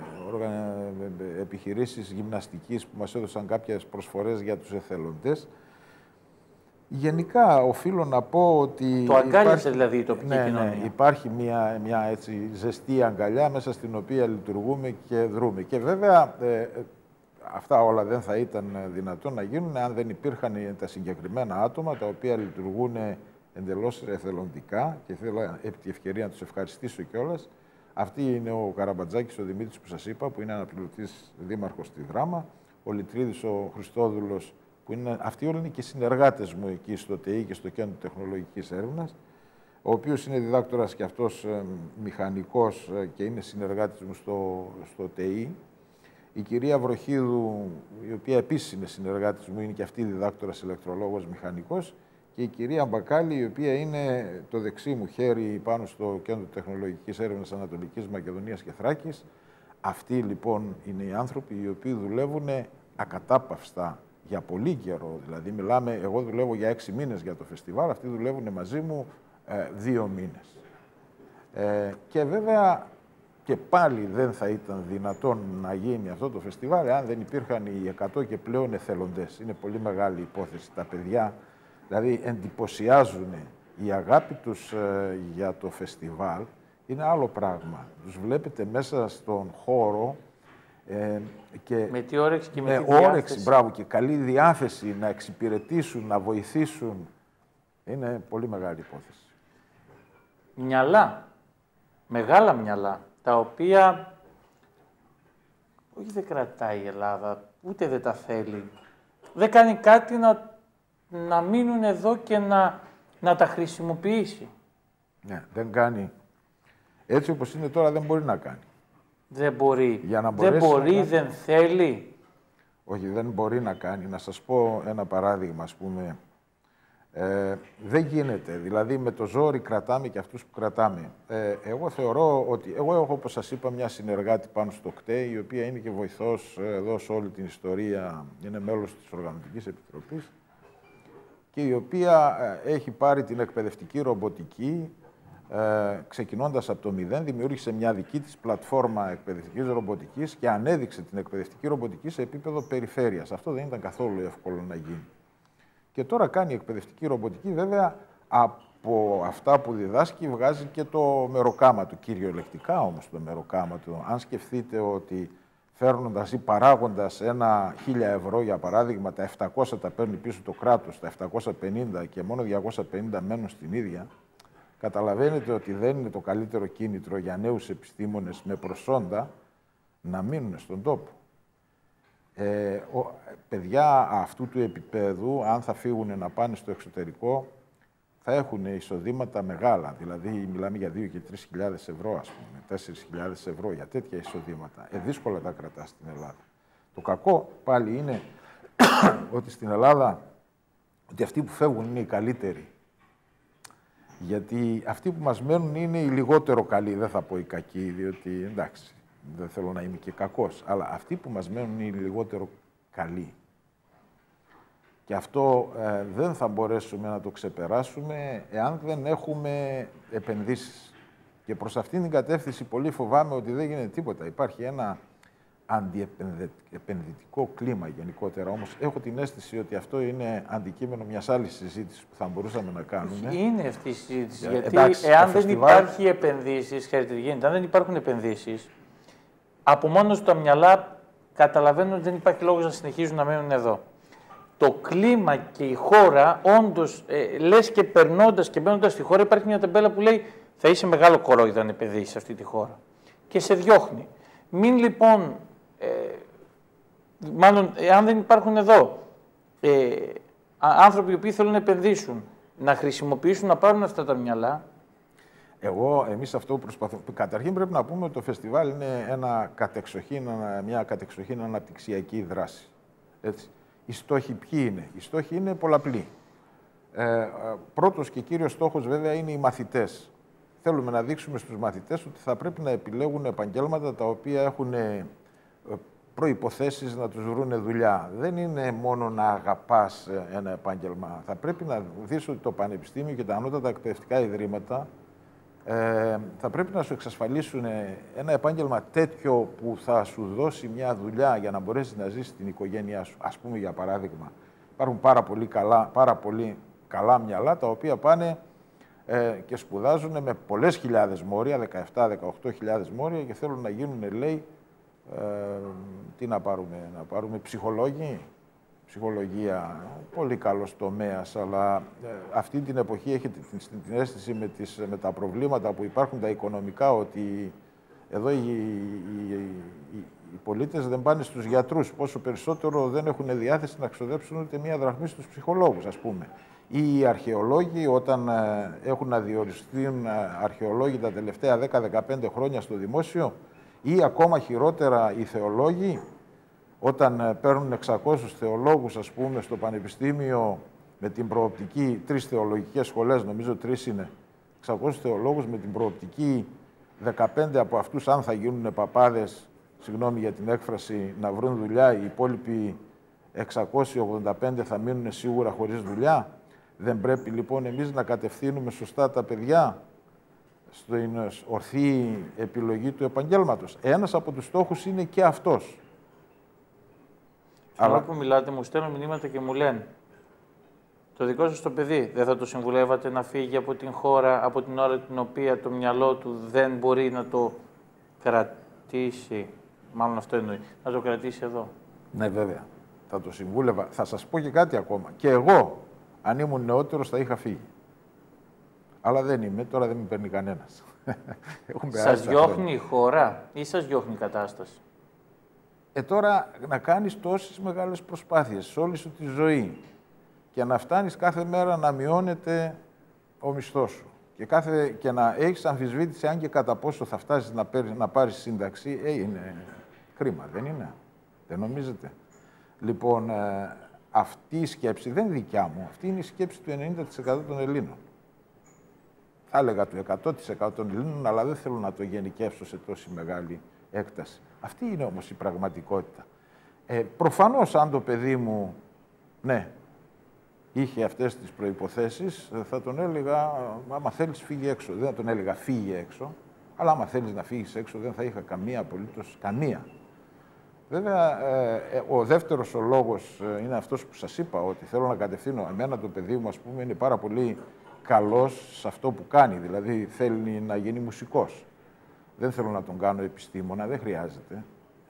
επιχειρήσεις γυμναστικής που μας έδωσαν κάποιες προσφορές για τους εθελοντές. Γενικά, οφείλω να πω ότι... Το αγκάλιασε δηλαδή η τοπική ναι, κοινωνία. Ναι, υπάρχει μια, μια έτσι ζεστή αγκαλιά μέσα στην οποία λειτουργούμε και δρούμε. Και βέβαια, ε, αυτά όλα δεν θα ήταν δυνατόν να γίνουν αν δεν υπήρχαν τα συγκεκριμένα άτομα τα οποία λειτουργούν εντελώς εθελοντικά, και θέλω επί τη ευκαιρία να τους ευχαριστήσω κιόλας. Αυτή είναι ο Καραμπατζάκης, ο Δημήτρης που σας είπα, που είναι αναπληρωτής δήμαρχος στη Δράμα, ο Λιτρίδης, ο Χριστόδουλος, που είναι, αυτοί όλοι είναι και συνεργάτες μου εκεί στο ΤΕΙ και στο Κέντρο Τεχνολογικής Έρευνας, ο οποίος είναι διδάκτορας και αυτός ε, μηχανικός ε, και είναι συνεργάτης μου στο, στο ΤΕΙ. Η κυρία Βροχίδου, η οποία επίσης είναι συνεργάτης μου, είναι και αυτή διδάκτορας ηλεκτρολόγος μηχανικός, και η κυρία Μπακάλη, η οποία είναι το δεξί μου χέρι πάνω στο Κέντρο Τεχνολογικής Έρευνας Ανατολικής Μακεδονίας και Θράκης. Αυτοί λοιπόν είναι οι άνθρωποι οι οποίοι δουλεύουν ακατάπαυστα για πολύ καιρό. Δηλαδή, μιλάμε, εγώ δουλεύω για έξι μήνες για το φεστιβάλ, αυτοί δουλεύουν μαζί μου ε, δύο μήνες. Ε, και βέβαια και πάλι δεν θα ήταν δυνατόν να γίνει αυτό το φεστιβάλ αν δεν υπήρχαν οι εκατό και πλέον εθελοντές. Είναι πολύ μεγάλη υπόθεση. Τα παιδιά δηλαδή εντυπωσιάζουν. Η αγάπη τους ε, για το φεστιβάλ είναι άλλο πράγμα. Τους βλέπετε μέσα στον χώρο ε, και με τι όρεξη και με, με τη διάθεση. όρεξη, μπράβο, και καλή διάθεση να εξυπηρετήσουν, να βοηθήσουν. Είναι πολύ μεγάλη υπόθεση. Μυαλά, μεγάλα μυαλά, τα οποία όχι δεν κρατάει η Ελλάδα, ούτε δεν τα θέλει. Δεν κάνει κάτι να να μείνουν εδώ και να, να τα χρησιμοποιήσει. Ναι, δεν κάνει. Έτσι όπως είναι τώρα δεν μπορεί να κάνει. Δεν μπορεί. Για να δεν μπορεί, να δεν θέλει. Όχι, δεν μπορεί να κάνει. Να σας πω ένα παράδειγμα, ας πούμε. Ε, δεν γίνεται. Δηλαδή με το ζόρι κρατάμε και αυτούς που κρατάμε. Ε, εγώ θεωρώ ότι... Εγώ έχω, όπως σας είπα, μια συνεργάτη πάνω στο ΚΤΕ, η οποία είναι και βοηθός εδώ σε όλη την ιστορία. Είναι μέλος της Οργανωτικής Επιτροπής. Και η οποία έχει πάρει την εκπαιδευτική ρομποτική, ε, ξεκινώντας από το μηδέν, δημιούργησε μια δική της πλατφόρμα εκπαιδευτικής ρομποτικής και ανέδειξε την εκπαιδευτική ρομποτική σε επίπεδο περιφέρειας. Αυτό δεν ήταν καθόλου εύκολο να γίνει. Και τώρα κάνει εκπαιδευτική ρομποτική, βέβαια, από αυτά που διδάσκει βγάζει και το μεροκάματο, κυριολεκτικά όμως το μεροκάματο. Αν σκεφτείτε ότι φέρνοντας ή παράγοντας ένα χίλια ευρώ, για παράδειγμα, τα επτακόσια τα παίρνει πίσω το κράτος, τα επτακόσια πενήντα και μόνο διακόσια πενήντα μένουν στην ίδια, καταλαβαίνετε ότι δεν είναι το καλύτερο κίνητρο για νέους επιστήμονες με προσόντα να μείνουν στον τόπο. Ε, ο, παιδιά αυτού του επίπεδου, αν θα φύγουν να πάνε στο εξωτερικό, θα έχουν εισοδήματα μεγάλα. Δηλαδή, μιλάμε για δύο και τρεις χιλιάδες ευρώ, ας πούμε, τέσσερις χιλιάδες ευρώ για τέτοια εισοδήματα. Ε, δύσκολα τα κρατά στην Ελλάδα. Το κακό πάλι είναι ότι στην Ελλάδα, ότι αυτοί που φεύγουν είναι οι καλύτεροι. Γιατί αυτοί που μας μένουν είναι οι λιγότερο καλοί, δεν θα πω οι κακοί, διότι εντάξει, δεν θέλω να είμαι και κακός, αλλά αυτοί που μας μένουν είναι οι λιγότερο καλοί. Και αυτό ε, δεν θα μπορέσουμε να το ξεπεράσουμε εάν δεν έχουμε επενδύσεις. Και προς αυτήν την κατεύθυνση πολύ φοβάμαι ότι δεν γίνεται τίποτα. Υπάρχει ένα αντιεπενδυτικό κλίμα γενικότερα, όμως έχω την αίσθηση ότι αυτό είναι αντικείμενο μιας άλλης συζήτησης που θα μπορούσαμε να κάνουμε. Είναι αυτή η συζήτηση, γιατί εντάξει, εάν δεν φεστιβάλ... υπάρχει επενδύσεις, χαρακτηριστικά, αν δεν υπάρχουν επενδύσεις, από μόνο τα μυαλά καταλαβαίνουν ότι δεν υπάρχει λόγος να συνεχίζουν να μένουν εδώ. Το κλίμα και η χώρα, όντως, ε, λες και περνώντας και μπαίνοντας στη χώρα, υπάρχει μια ταμπέλα που λέει θα είσαι μεγάλο κορόιδο αν επενδύσεις σε αυτή τη χώρα. Και σε διώχνει. Μην λοιπόν, ε, μάλλον, εάν δεν υπάρχουν εδώ ε, άνθρωποι οι οποίοι θέλουν να επενδύσουν, να χρησιμοποιήσουν, να πάρουν αυτά τα μυαλά. Εγώ, εμείς αυτό που προσπαθούμε. Καταρχήν πρέπει να πούμε ότι το φεστιβάλ είναι ένα κατεξοχήν, μια κατεξοχήν αναπτυξιακή δράση. Έτσι. Οι στόχοι ποιοι είναι? Οι στόχοι είναι πολλαπλοί. Ε, πρώτος και κύριος στόχος βέβαια είναι οι μαθητές. Θέλουμε να δείξουμε στους μαθητές ότι θα πρέπει να επιλέγουν επαγγέλματα τα οποία έχουν προϋποθέσεις να τους βρουν δουλειά. Δεν είναι μόνο να αγαπάς ένα επάγγελμα. Θα πρέπει να δεις ότι το Πανεπιστήμιο και τα ανώτατα εκπαιδευτικά ιδρύματα ε, θα πρέπει να σου εξασφαλίσουν ένα επάγγελμα τέτοιο που θα σου δώσει μια δουλειά για να μπορέσεις να ζήσεις την οικογένειά σου. Ας πούμε, για παράδειγμα, υπάρχουν πάρα πολύ καλά, πάρα πολύ καλά μυαλά τα οποία πάνε ε, και σπουδάζουν με πολλές χιλιάδες μόρια, δεκαεπτά με δεκαοκτώ χιλιάδες μόρια και θέλουν να γίνουν, λέει, ε, τι να πάρουμε, να πάρουμε ψυχολόγοι, ψυχολογία, πολύ καλός τομέας, αλλά ε, αυτή την εποχή έχει την, την αίσθηση με, τις, με τα προβλήματα που υπάρχουν τα οικονομικά, ότι εδώ οι, οι, οι, οι πολίτες δεν πάνε στους γιατρούς, πόσο περισσότερο δεν έχουν διάθεση να ξοδέψουν ούτε μία δραχμή στους ψυχολόγους, ας πούμε. Ή οι αρχαιολόγοι, όταν ε, έχουν να διοριστούν αρχαιολόγοι τα τελευταία δέκα με δεκαπέντε χρόνια στο δημόσιο, ή ακόμα χειρότερα οι θεολόγοι, όταν παίρνουν εξακόσιους θεολόγους, ας πούμε, στο πανεπιστήμιο με την προοπτική, τρεις θεολογικές σχολές, νομίζω τρεις είναι, εξακόσιους θεολόγους με την προοπτική δεκαπέντε από αυτούς, αν θα γίνουν παπάδες, συγγνώμη για την έκφραση, να βρουν δουλειά, οι υπόλοιποι εξακόσιοι ογδόντα πέντε θα μείνουν σίγουρα χωρίς δουλειά. Δεν πρέπει λοιπόν εμείς να κατευθύνουμε σωστά τα παιδιά στην ορθή επιλογή του επαγγέλματος? Ένας από τους στόχους είναι και αυτός. Αλλά που μιλάτε, μου στέλνουν μηνύματα και μου λένε το δικό σας το παιδί δεν θα το συμβουλεύατε να φύγει από την χώρα από την ώρα την οποία το μυαλό του δεν μπορεί να το κρατήσει, μάλλον αυτό εννοεί, να το κρατήσει εδώ? Ναι, βέβαια. Θα το συμβούλευα. Θα σας πω και κάτι ακόμα. Και εγώ, αν ήμουν νεότερος, θα είχα φύγει. Αλλά δεν είμαι, τώρα δεν με παίρνει κανένας. Σας διώχνει η χώρα ή σας διώχνει η κατάσταση? Ε, τώρα να κάνεις τόσες μεγάλες προσπάθειες σε όλη σου τη ζωή και να φτάνεις κάθε μέρα να μειώνεται ο μισθός σου και, κάθε, και να έχεις αμφισβήτηση αν και κατά πόσο θα φτάσεις να, παίρνεις, να πάρεις σύνταξη, ε, είναι κρίμα, δεν είναι? Δεν νομίζετε? Λοιπόν, ε, αυτή η σκέψη δεν είναι δικιά μου, αυτή είναι η σκέψη του ενενήντα τοις εκατό των Ελλήνων. Θα έλεγα του εκατό τοις εκατό των Ελλήνων, αλλά δεν θέλω να το γενικεύσω σε τόση μεγάλη έκταση. Αυτή είναι όμως η πραγματικότητα. Ε, προφανώς, αν το παιδί μου, ναι, είχε αυτές τις προϋποθέσεις, θα τον έλεγα, άμα θέλεις φύγει έξω. Δεν θα τον έλεγα φύγει έξω, αλλά άμα θέλεις να φύγεις έξω δεν θα είχα καμία απολύτως, καμία. Βέβαια, ε, ο δεύτερος ο λόγος είναι αυτός που σας είπα, ότι θέλω να κατευθύνω. Εμένα το παιδί μου, ας πούμε, είναι πάρα πολύ καλός σε αυτό που κάνει, δηλαδή θέλει να γίνει μουσικός. Δεν θέλω να τον κάνω επιστήμονα, δεν χρειάζεται.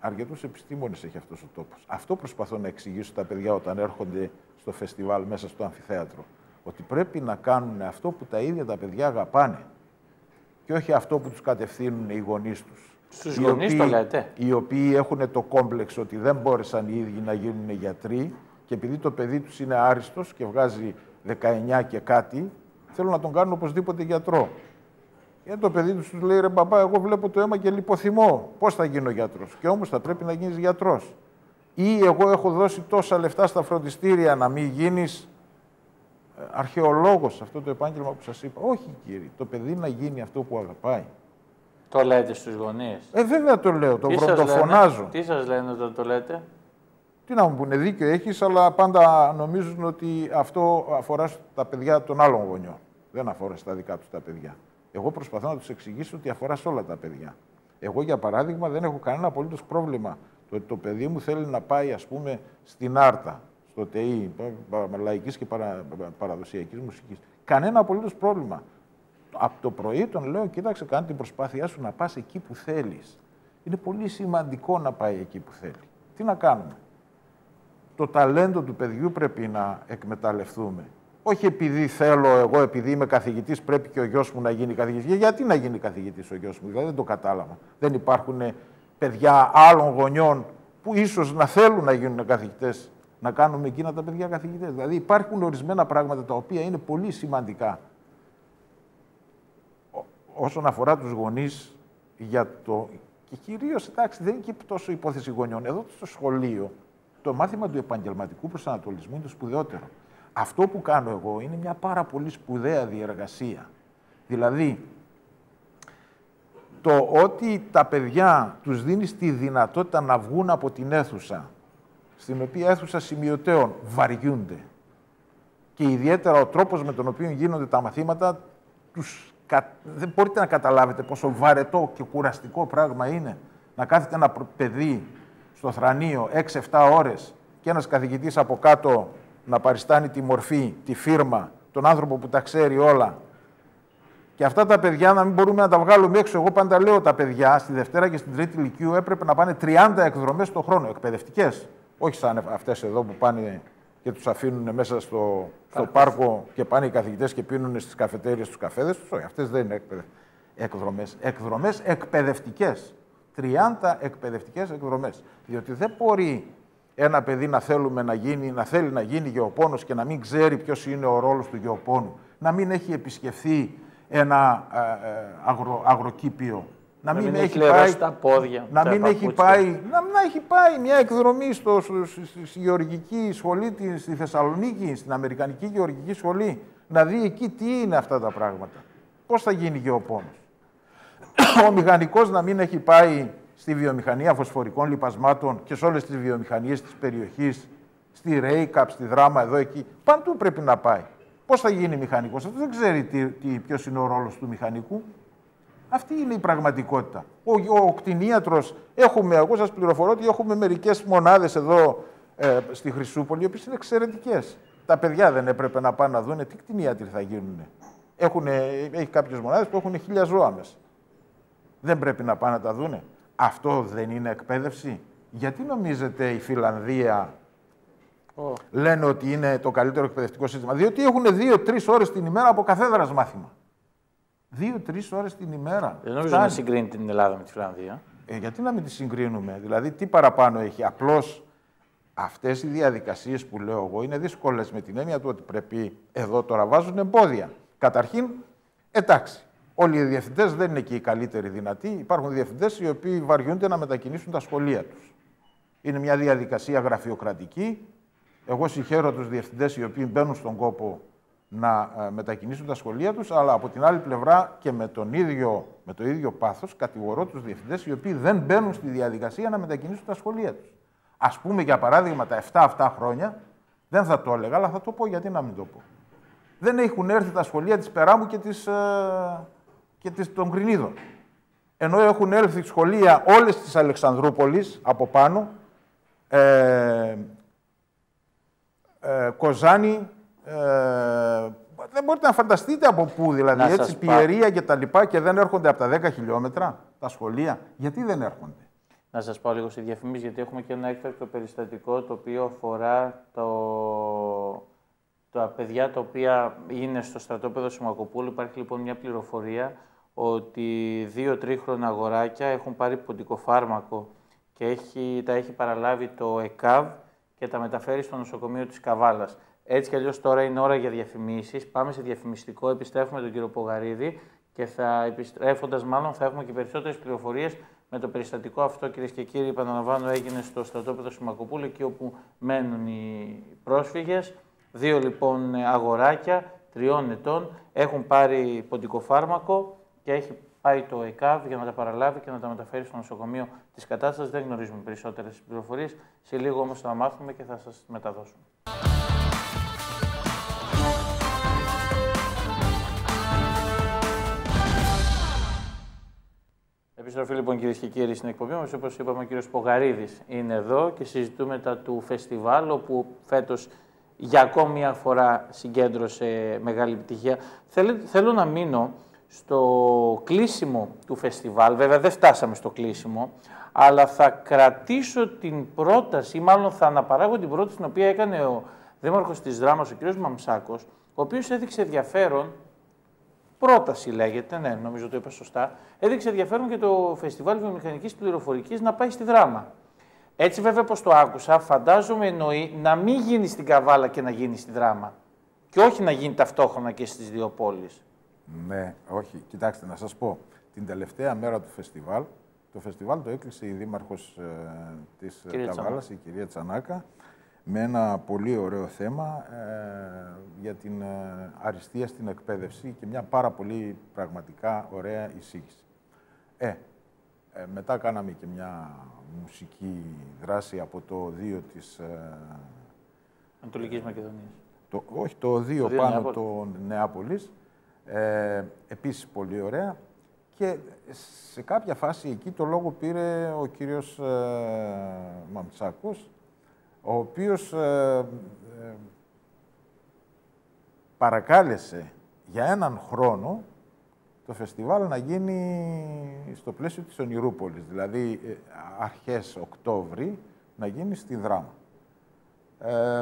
αρκετούς επιστήμονες έχει αυτός ο τόπος. Αυτό προσπαθώ να εξηγήσω στα παιδιά όταν έρχονται στο φεστιβάλ μέσα στο αμφιθέατρο. Ότι πρέπει να κάνουν αυτό που τα ίδια τα παιδιά αγαπάνε. Και όχι αυτό που τους κατευθύνουν οι γονείς τους. Στους γονείς το λέτε. Οι οποίοι έχουν το κόμπλεξ ότι δεν μπόρεσαν οι ίδιοι να γίνουν γιατροί και επειδή το παιδί τους είναι άριστος και βγάζει δεκαεννιά και κάτι, θέλουν να τον κάνουν οπωσδήποτε γιατρό. Γιατί το παιδί τους λέει, ρε μπαμπά, εγώ βλέπω το αίμα και λιποθυμώ. Πώς θα γίνω γιατρός? Και όμως θα πρέπει να γίνεις γιατρός. Ή εγώ έχω δώσει τόσα λεφτά στα φροντιστήρια να μην γίνεις αρχαιολόγος, αυτό το επάγγελμα που σας είπα. Όχι, κύριε, το παιδί να γίνει αυτό που αγαπάει. Το λέτε στους γονείς? Ε, βέβαια το λέω, το πρωτοφωνάζω. Τι σας λένε όταν το λέτε? Τι να μου πούνε, δίκιο έχεις, αλλά πάντα νομίζουν ότι αυτό αφορά τα παιδιά των άλλων γονιών. Δεν αφορά στα δικά τους τα παιδιά. Εγώ προσπαθώ να τους εξηγήσω ότι αφορά σε όλα τα παιδιά. Εγώ, για παράδειγμα, δεν έχω κανένα απολύτως πρόβλημα. Το ότι το παιδί μου θέλει να πάει, ας πούμε, στην Άρτα, στο ΤΕΙ, λαϊκής και παρα, παραδοσιακής μουσικής. Κανένα απολύτως πρόβλημα. Από το πρωί τον λέω, κοίταξε, κάνε την προσπάθειά σου να πας εκεί που θέλεις. Είναι πολύ σημαντικό να πάει εκεί που θέλει. Τι να κάνουμε? Το ταλέντο του παιδιού πρέπει να εκμεταλλευτούμε. Όχι επειδή θέλω εγώ, επειδή είμαι καθηγητής, πρέπει και ο γιος μου να γίνει καθηγητής. Γιατί να γίνει καθηγητής ο γιος μου? Δηλαδή δεν το κατάλαβα. Δεν υπάρχουν παιδιά άλλων γονιών που ίσως να θέλουν να γίνουν καθηγητές, να κάνουμε εκείνα τα παιδιά καθηγητές. Δηλαδή υπάρχουν ορισμένα πράγματα τα οποία είναι πολύ σημαντικά όσον αφορά τους γονείς για το... Και κυρίως, εντάξει, δεν είναι και τόσο υπόθεση γονιών. Εδώ στο σχολείο, το μάθημα του επαγγελματικού προσανατολισμού είναι το σπουδαιότερο. Αυτό που κάνω εγώ είναι μια πάρα πολύ σπουδαία διεργασία. Δηλαδή, το ότι τα παιδιά τους δίνεις τη δυνατότητα να βγουν από την αίθουσα, στην οποία αίθουσα σημειωτέων βαριούνται. Και ιδιαίτερα ο τρόπος με τον οποίο γίνονται τα μαθήματα, τους... δεν μπορείτε να καταλάβετε πόσο βαρετό και κουραστικό πράγμα είναι να κάθεται ένα παιδί στο θρανείο έξι εφτά ώρες και ένας καθηγητής από κάτω να παριστάνει τη μορφή, τη φίρμα, τον άνθρωπο που τα ξέρει όλα. Και αυτά τα παιδιά να μην μπορούμε να τα βγάλουμε έξω. Εγώ πάντα λέω τα παιδιά στη Δευτέρα και στην Τρίτη Λυκείου έπρεπε να πάνε τριάντα εκδρομές το χρόνο, εκπαιδευτικές. Όχι σαν αυτές εδώ που πάνε και τους αφήνουν μέσα στο, στο πάρκο και πάνε οι καθηγητές και πίνουν στις καφετέριες τους καφέδες τους. Όχι, αυτές δεν είναι εκδρομές. Εκδρομές εκπαιδευτικές. τριάντα εκπαιδευτικές εκδρομές. Διότι δεν μπορεί ένα παιδί να θέλουμε να γίνει, να θέλει να γίνει γεωπόνος και να μην ξέρει ποιος είναι ο ρόλος του γεωπόνου, να μην έχει επισκεφθεί ένα ε, ε, αγρο, αγροκήπιο, να, να μην, μην έχει πάει, τα πόδια, να τα μην έχει πάει, να, να έχει πάει μια εκδρομή στο, στο, στη, στη γεωργική σχολή στη Θεσσαλονίκη, στην Αμερικανική γεωργική σχολή, να δει εκεί τι είναι αυτά τα πράγματα. Πώς θα γίνει γεωπόνος. Ο μηχανικός να μην έχει πάει στη βιομηχανία φωσφορικών λιπασμάτων και σε όλες τις βιομηχανίες της περιοχής, στη ΡΕΙΚΑΠ, στη Δράμα, εδώ, εκεί. Παντού πρέπει να πάει. Πώς θα γίνει μηχανικός? Αυτό δεν ξέρει τι, τι, ποιος είναι ο ρόλος του μηχανικού. Αυτή είναι η πραγματικότητα. Ο, ο κτηνίατρος, έχουμε, εγώ σας πληροφορώ ότι έχουμε μερικές μονάδες εδώ ε, στη Χρυσούπολη, οι οποίες είναι εξαιρετικές. Τα παιδιά δεν έπρεπε να πάνε να δουν τι κτηνίατροι θα γίνουν. Έχει κάποιες μονάδες που έχουν χίλια ζώα μέσα. Δεν πρέπει να πάνε να τα δούνε. Αυτό δεν είναι εκπαίδευση? Γιατί νομίζετε η Φιλανδία oh. λένε ότι είναι το καλύτερο εκπαιδευτικό σύστημα? Διότι έχουν δύο-τρεις ώρες την ημέρα από καθέδρας μάθημα. Δύο-τρεις ώρες την ημέρα. Δεν νομίζω να συγκρίνει την Ελλάδα με τη Φιλανδία. Ε, γιατί να μην τη συγκρίνουμε? Δηλαδή, τι παραπάνω έχει? Απλώς αυτές οι διαδικασίες που λέω εγώ είναι δύσκολες με την έννοια του ότι πρέπει εδώ τώρα βάζουν εμπόδια. Καταρχήν, εντάξει. Όλοι οι διευθυντές δεν είναι και οι καλύτεροι δυνατοί. Υπάρχουν διευθυντές οι οποίοι βαριούνται να μετακινήσουν τα σχολεία τους. Είναι μια διαδικασία γραφειοκρατική. Εγώ συγχαίρω τους διευθυντές οι οποίοι μπαίνουν στον κόπο να μετακινήσουν τα σχολεία τους, αλλά από την άλλη πλευρά και με, τον ίδιο, με το ίδιο πάθος κατηγορώ τους διευθυντές οι οποίοι δεν μπαίνουν στη διαδικασία να μετακινήσουν τα σχολεία τους. Ας πούμε, για παράδειγμα, τα επτά αυτά χρόνια, δεν θα το έλεγα, αλλά θα το πω, γιατί να μην το πω. Δεν έχουν έρθει τα σχολεία της Περάμου και της... και των Κρινίδων. Ενώ έχουν έλθει σχολεία όλες της Αλεξανδρούπολης από πάνω, ε, ε, Κοζάνη, ε, δεν μπορείτε να φανταστείτε από πού, δηλαδή, να έτσι, Πιερία και τα λοιπά, και δεν έρχονται από τα δέκα χιλιόμετρα τα σχολεία. Γιατί δεν έρχονται? να σας πάω λίγο στη διαφημίση, γιατί έχουμε και ένα έκτακτο περιστατικό το οποίο αφορά το... τα παιδιά τα οποία είναι στο στρατόπεδο Σιμακοπούλου. Υπάρχει λοιπόν μια πληροφορία ότι δύο τρίχρονα αγοράκια έχουν πάρει ποντικοφάρμακο και έχει, τα έχει παραλάβει το ΕΚΑΒ και τα μεταφέρει στο νοσοκομείο της Καβάλας. Έτσι κι αλλιώς τώρα είναι ώρα για διαφημίσεις. Πάμε σε διαφημιστικό, επιστρέφουμε τον κύριο Πογαρίδη και θα επιστρέφοντας μάλλον θα έχουμε και περισσότερες πληροφορίες με το περιστατικό αυτό, κυρίες και κύριοι. Επαναλαμβάνω, έγινε στο στρατόπεδο Σιμακοπούλου, εκεί όπου μένουν οι πρόσφυγες. Δύο λοιπόν αγοράκια, τριών ετών, έχουν πάρει ποντικοφάρμακο και έχει πάει το ΕΚΑΒ για να τα παραλάβει και να τα μεταφέρει στο νοσοκομείο της κατάστασης. Δεν γνωρίζουμε περισσότερες πληροφορίες. Σε λίγο όμως θα μάθουμε και θα σας μεταδώσουμε. Επιστροφή λοιπόν, κυρίες και κύριοι, στην εκπομπή μας. Όπως είπαμε, ο κύριος Πογαρίδης είναι εδώ και συζητούμε τα του φεστιβάλ, όπου φέτος για ακόμη μια φορά συγκέντρωσε μεγάλη επιτυχία. Θέλω, θέλω να μείνω στο κλείσιμο του φεστιβάλ. Βέβαια δεν φτάσαμε στο κλείσιμο, αλλά θα κρατήσω την πρόταση, ή μάλλον θα αναπαράγω την πρόταση την οποία έκανε ο δήμαρχος της Δράμας, ο κ. Μαμσάκος, ο οποίος έδειξε ενδιαφέρον, πρόταση λέγεται, ναι, νομίζω το είπα σωστά, έδειξε ενδιαφέρον και το Φεστιβάλ Βιομηχανικής Πληροφορικής να πάει στη Δράμα. Έτσι βέβαια πως το άκουσα, φαντάζομαι εννοεί να μην γίνει στην Καβάλα και να γίνει στη Δράμα. Και όχι να γίνει ταυτόχρονα και στις δύο πόλεις. Ναι, όχι. Κοιτάξτε, να σας πω. Την τελευταία μέρα του φεστιβάλ, το φεστιβάλ το έκλεισε η δήμαρχος ε, της Κυρία Καβάλας, η κυρία Τσανάκα, με ένα πολύ ωραίο θέμα ε, για την ε, αριστεία στην εκπαίδευση και μια πάρα πολύ πραγματικά ωραία εισήγηση. Ε, ε, μετά κάναμε και μια μουσική δράση από το δύο της... Ε, Ανατολικής Μακεδονίας. Το, όχι, το δύο το πάνω Νεάπολη. το Νεάπολης. Ε, επίσης πολύ ωραία. Και σε κάποια φάση εκεί το λόγο πήρε ο κύριος ε, Μαμτσάκος, ο οποίος ε, ε, παρακάλεσε για έναν χρόνο το φεστιβάλ να γίνει στο πλαίσιο της Ονειρούπολης, δηλαδή ε, αρχές Οκτώβρη να γίνει στη Δράμα. Ε,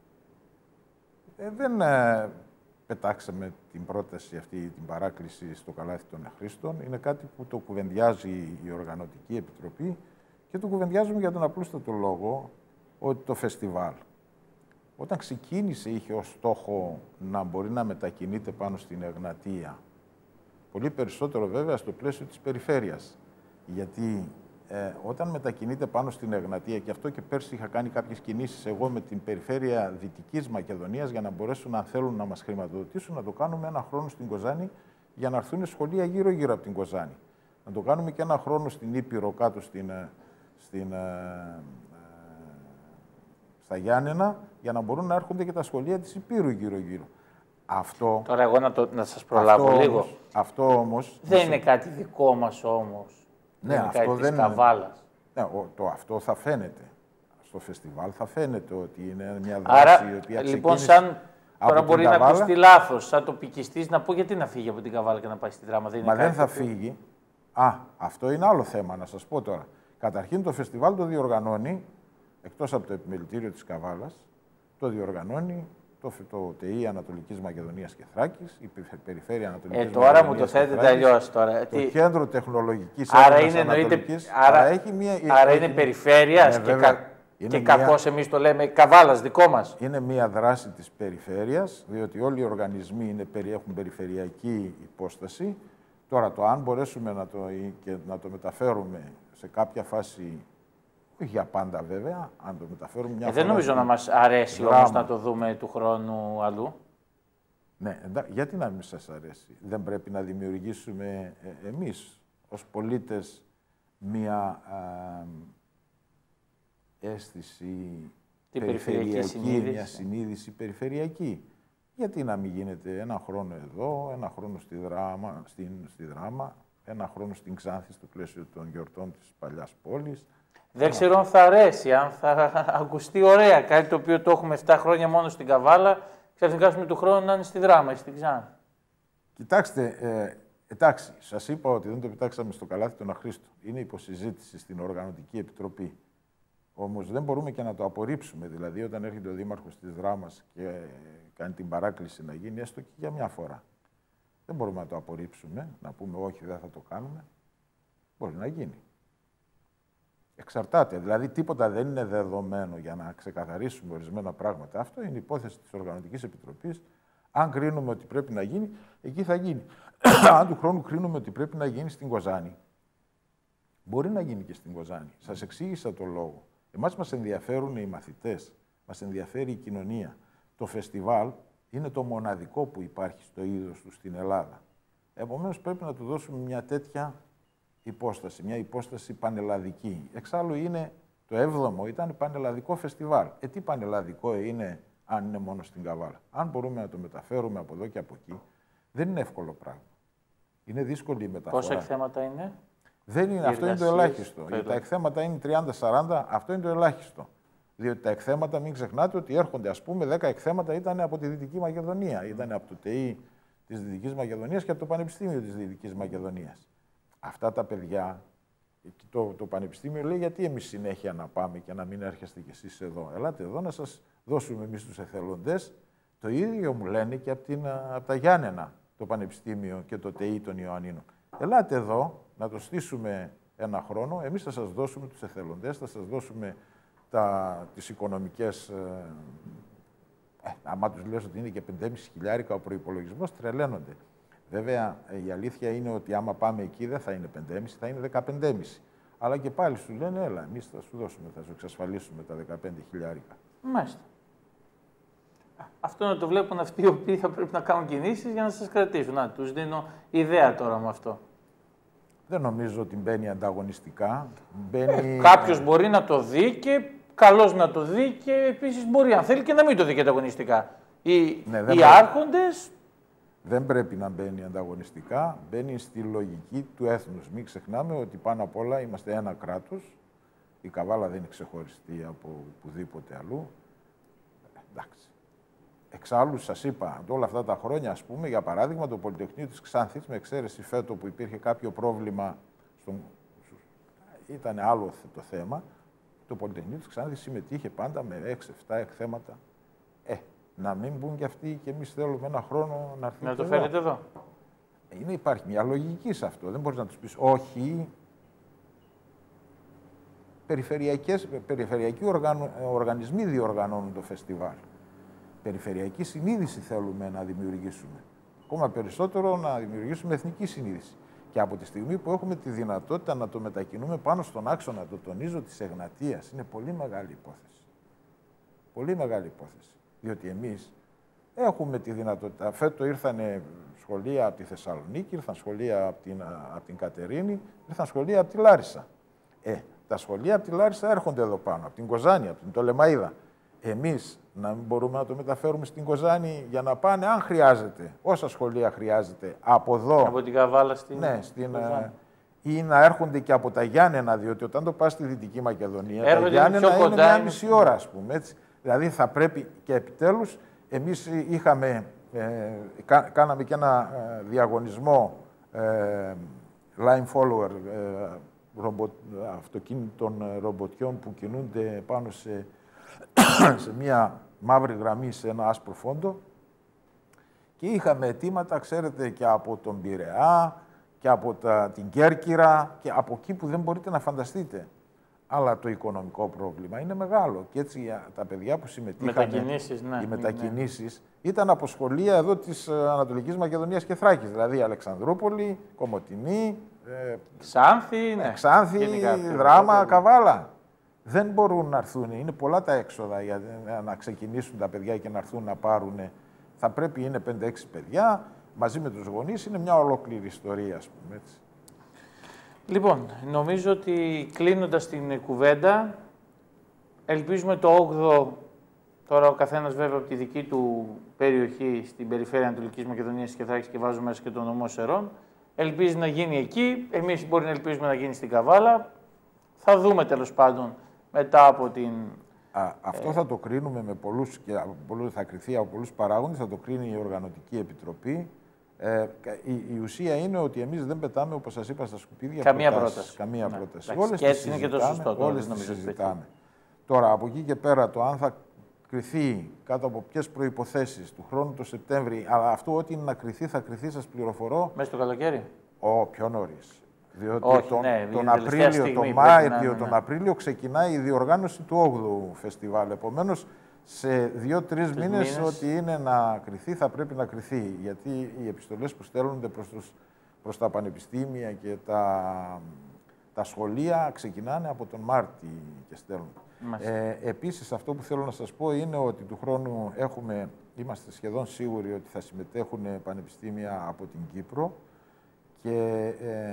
ε, δεν ε, πετάξαμε την πρόταση αυτή, την παράκληση στο καλάθι των αχρήστων. Είναι κάτι που το κουβεντιάζει η Οργανωτική Επιτροπή και το κουβεντιάζουμε για τον απλούστατο λόγο ότι το φεστιβάλ, όταν ξεκίνησε, είχε ως στόχο να μπορεί να μετακινείται πάνω στην Εγνατία. Πολύ περισσότερο βέβαια στο πλαίσιο της περιφέρειας. Γιατί ε, όταν μετακινείται πάνω στην Εγνατία, και αυτό και πέρσι είχα κάνει κάποιες κινήσεις εγώ με την περιφέρεια Δυτικής Μακεδονίας για να μπορέσουν, αν θέλουν να μας χρηματοδοτήσουν, να το κάνουμε ένα χρόνο στην Κοζάνη για να έρθουν σχολεία γύρω-γύρω από την Κοζάνη. Να το κάνουμε και ένα χρόνο στην Ήπειρο κάτω στην, στην, στα Γιάννενα, για να μπορούν να έρχονται και τα σχολεία της Υπήρου γύρω-γύρω. Αυτό, Τώρα εγώ να, το, να σας προλάβω αυτό λίγο. Όμως, αυτό όμως... Δεν είναι κάτι δικό μας όμως. Ναι, δεν είναι αυτό κάτι δεν της Καβάλας. Ναι, το, αυτό θα φαίνεται. Στο φεστιβάλ θα φαίνεται ότι είναι μια δράση Άρα, η οποία λοιπόν, ξεκίνησε σαν από τώρα την μπορεί να Καβάλα. ακουστεί λάθος, σαν τοπικιστής, να πω γιατί να φύγει από την Καβάλα και να πάει στη Δράμα. Δεν είναι Μα κάτι δεν θα το οποίο- φύγει. Α, αυτό είναι άλλο θέμα, να σας πω τώρα. Καταρχήν το φεστιβάλ το διοργανώνει, εκτός από το επιμελητήριο της Καβάλας, το διοργανώνει το, το ΤΕΙ Ανατολικής Μακεδονίας και Θράκης, η Περιφέρεια Ανατολικής Ε, τώρα Μακεδονίας μου το και θέτετε Θράκης, αλλιώς τώρα. το Τι- Κέντρο Τεχνολογικής Άρα Έρευνας είναι, εννοείται, Ανατολικής, άρα, αλλά έχει μια, άρα έχει- είναι περιφέρειας Ναι, και, βέβαια. κα, Είναι και μια- κακώς εμείς το λέμε Καβάλας, δικό μας. Είναι μια δράση της περιφέρειας, διότι όλοι οι οργανισμοί είναι, έχουν περιφερειακή υπόσταση. Τώρα, το αν μπορέσουμε να το, και να το μεταφέρουμε σε κάποια φάση, όχι για πάντα βέβαια, αν το μεταφέρουμε μια Ε, φορά... δεν νομίζω στην να μας αρέσει Δράμα. όμως να το δούμε του χρόνου αλλού. Ναι, εντά- γιατί να μην σας αρέσει. Δεν πρέπει να δημιουργήσουμε ε, εμείς, ως πολίτες, μια α, αίσθηση Την περιφερειακή περιφερειακή, συνείδηση. μια συνείδηση περιφερειακή. Γιατί να μην γίνεται ένα χρόνο εδώ, ένα χρόνο στη Δράμα, στην, στη Δράμα, ένα χρόνο στην Ξάνθη στο πλαίσιο των γιορτών της παλιάς πόλης. Δεν ξέρω αν θα αρέσει, αν θα ακουστεί ωραία. Κάτι το οποίο το έχουμε επτά χρόνια μόνο στην Καβάλα, ξαφνικά με του χρόνου να είναι στη Δράμα ή στην Ξάνθη. Κοιτάξτε, ε, Εντάξει, σας είπα ότι δεν το πετάξαμε στο καλάθι των αχρήστων. Είναι υποσυζήτηση στην Οργανωτική Επιτροπή. Όμως δεν μπορούμε και να το απορρίψουμε. Δηλαδή, όταν έρχεται ο Δήμαρχος της Δράμας και κάνει την παράκληση να γίνει, έστω και για μια φορά. Δεν μπορούμε να το απορρίψουμε, να πούμε όχι, δεν θα το κάνουμε. Μπορεί να γίνει. Εξαρτάται. Δηλαδή, τίποτα δεν είναι δεδομένο για να ξεκαθαρίσουμε ορισμένα πράγματα. Αυτό είναι η υπόθεση της Οργανωτικής Επιτροπής. Αν κρίνουμε ότι πρέπει να γίνει, εκεί θα γίνει. Αν του χρόνου κρίνουμε ότι πρέπει να γίνει στην Κοζάνη, μπορεί να γίνει και στην Κοζάνη. Σας εξήγησα το λόγο. Εμάς μας ενδιαφέρουν οι μαθητές, μας ενδιαφέρει η κοινωνία. Το φεστιβάλ είναι το μοναδικό που υπάρχει στο είδος του στην Ελλάδα. Επομένως, πρέπει να του δώσουμε μια τέτοια υπόσταση, μια υπόσταση πανελλαδική. Εξάλλου είναι το έβδομο, ήταν πανελλαδικό φεστιβάλ. Ε, τι πανελλαδικό είναι αν είναι μόνο στην Καβάλα? Αν μπορούμε να το μεταφέρουμε από εδώ και από εκεί, δεν είναι εύκολο πράγμα. Είναι δύσκολη η μεταφορά. Πόσα εκθέματα είναι? Δεν είναι, αυτό είναι το ελάχιστο. Φέτος. Τα εκθέματα είναι τριάντα σαράντα, αυτό είναι το ελάχιστο. Διότι τα εκθέματα, μην ξεχνάτε ότι έρχονται, ας πούμε, δέκα εκθέματα ήταν από τη Δυτική Μακεδονία. Ήταν από το ΤΕΙ της Δυτικής Μακεδονίας και από το Πανεπιστήμιο της Δυτικής Μακεδονίας. Αυτά τα παιδιά, το, το Πανεπιστήμιο λέει, γιατί εμείς συνέχεια να πάμε και να μην έρχεστε κι εσείς εδώ? Ελάτε εδώ να σας δώσουμε εμείς τους εθελοντές. Το ίδιο μου λένε και από, την, από τα Γιάννενα, το Πανεπιστήμιο και το ΤΕΙ των Ιωαννίνων. Ελάτε εδώ να το στήσουμε ένα χρόνο, εμείς θα σας δώσουμε τους εθελοντές, θα σας δώσουμε τα, τις οικονομικές... Ε, ε, άμα τους λες ότι είναι και πεντέμισι χιλιάρικα ο προϋπολογισμός, τρελαίνονται. Βέβαια, η αλήθεια είναι ότι άμα πάμε εκεί δεν θα είναι πεντέμισι, θα είναι δεκαπεντέμισι. Αλλά και πάλι σου λένε, έλα, εμείς θα σου δώσουμε, θα σου εξασφαλίσουμε τα δεκαπέντε χιλιάρικα. Μάλιστα. Αυτό να το βλέπουν αυτοί οι οποίοι θα πρέπει να κάνουν κινήσεις για να σας κρατήσουν. Να, τους δίνω ιδέα τώρα με αυτό. Δεν νομίζω ότι μπαίνει ανταγωνιστικά. Μπαίνει... Ε, κάποιος μπορεί να το δει και καλώς να το δει και επίσης μπορεί, αν θέλει, και να μην το δει και ανταγωνιστικά. Οι, ναι, οι πρέπει... άρχοντες... Δεν πρέπει να μπαίνει ανταγωνιστικά, μπαίνει στη λογική του έθνους. Μην ξεχνάμε ότι πάνω απ' όλα είμαστε ένα κράτος. Η Καβάλα δεν είναι ξεχωριστή από οπουδήποτε αλλού. Εντάξει. Εξάλλου, σας είπα, όλα αυτά τα χρόνια, ας πούμε, για παράδειγμα, το Πολυτεχνείο της Ξάνθης, με εξαίρεση φέτο που υπήρχε κάποιο πρόβλημα, στον... ήταν άλλο το θέμα, το Πολυτεχνείο της Ξάνθης συμμετείχε πάντα με έξι εφτά εκθέματα. Ε, να μην μπουν κι αυτοί και εμείς θέλουμε ένα χρόνο να έρθουν. Να το φέρετε εδώ. Είναι, υπάρχει μια λογική σε αυτό. Δεν μπορείς να τους πεις όχι. Περιφερειακές, περιφερειακοί οργανο, οργανισμοί διοργανώνουν το φεστιβάλ. Περιφερειακή συνείδηση θέλουμε να δημιουργήσουμε. Ακόμα περισσότερο να δημιουργήσουμε εθνική συνείδηση. Και από τη στιγμή που έχουμε τη δυνατότητα να το μετακινούμε πάνω στον άξονα, το τονίζω, της Εγνατίας, είναι πολύ μεγάλη υπόθεση. Πολύ μεγάλη υπόθεση. Διότι εμείς έχουμε τη δυνατότητα. Φέτο ήρθαν σχολεία από τη Θεσσαλονίκη, ήρθαν σχολεία από την, από την Κατερίνη, ήρθαν σχολεία από τη Λάρισα. Ε, τα σχολεία από τη Λάρισα έρχονται εδώ πάνω, από την Κοζάνη, από την Τολεμαΐδα. Εμείς να μην μπορούμε να το μεταφέρουμε στην Κοζάνη για να πάνε, αν χρειάζεται, όσα σχολεία χρειάζεται, από εδώ. Από την Καβάλα στην, ναι, στην Κοζάνη. Ή να έρχονται και από τα Γιάννενα, διότι όταν το πας στη Δυτική Μακεδονία, έρχονται τα Γιάννενα είναι μια μισή ώρα, ας πούμε, έτσι. Δηλαδή θα πρέπει και επιτέλους, εμείς είχαμε, ε, κα, κάναμε και ένα ε, διαγωνισμό ε, line follower ε, ρομπο, αυτοκίνητων ρομποτιών που κινούνται πάνω σε, σε μια μαύρη γραμμή, σε ένα άσπρο φόντο, και είχαμε αιτήματα, ξέρετε, και από τον Πειραιά και από τα, την Κέρκυρα και από εκεί που δεν μπορείτε να φανταστείτε. Αλλά το οικονομικό πρόβλημα είναι μεγάλο. Και έτσι τα παιδιά που συμμετείχαν, μετακινήσεις, ναι, οι μετακινήσεις, ναι, ήταν από σχολεία εδώ της Ανατολικής Μακεδονίας και Θράκης. Δηλαδή Αλεξανδρούπολη, Κομοτηνή, ε, Ξάνθη, ναι, Ξάνθη, Δράμα, Καβάλα. Δεν μπορούν να έρθουν. Είναι πολλά τα έξοδα για να ξεκινήσουν τα παιδιά και να έρθουν να πάρουν. Θα πρέπει, είναι πέντε έξι παιδιά, μαζί με τους γονείς, είναι μια ολόκληρη ιστορία, ας πούμε, έτσι. Λοιπόν, νομίζω ότι κλείνοντας την κουβέντα, ελπίζουμε το όγδοο, τώρα ο καθένας βέβαια από τη δική του περιοχή στην περιφέρεια Ανατολικής Μακεδονίας και Θράκης και βάζουμε μέσα και τον νομό Σερών, ελπίζει να γίνει εκεί, εμείς μπορεί να ελπίζουμε να γίνει στην Καβάλα. Θα δούμε τέλος πάντων μετά από την... Α, αυτό ε... θα το κρίνουμε με πολλούς, και θα κριθεί από πολλούς παράγοντες, θα το κρίνει η Οργανωτική Επιτροπή. Ε, η, η ουσία είναι ότι εμείς δεν πετάμε, όπως σας είπα, στα σκουπίδια καμία πρόταση. πρόταση. Καμία ναι. πρόταση. Όλες και έτσι είναι και το σωστό. Όλες τις συζητάμε. Τώρα, από εκεί και πέρα, το αν θα κριθεί κάτω από ποιες προϋποθέσεις του χρόνου το Σεπτέμβρη, αλλά αυτό ό,τι είναι να κριθεί, θα κριθεί, σας πληροφορώ. Μέσα στο καλοκαίρι. Ω, πιο νωρίς. Διότι Όχι, τον, ναι, τον Απρίλιο, στιγμή, τον Μάιο, ναι, ναι, ναι. τον Απρίλιο ξεκινάει η διοργάνωση του όγδοου φεστιβάλ. Επομένως, σε δύο-τρεις μήνες, μήνες ό,τι είναι να κριθεί, θα πρέπει να κριθεί. Γιατί οι επιστολές που στέλνονται προς, τους, προς τα πανεπιστήμια και τα, τα σχολεία ξεκινάνε από τον Μάρτι και στέλνουν. Ε, επίσης, αυτό που θέλω να σας πω είναι ότι του χρόνου έχουμε, είμαστε σχεδόν σίγουροι ότι θα συμμετέχουν πανεπιστήμια από την Κύπρο και ε,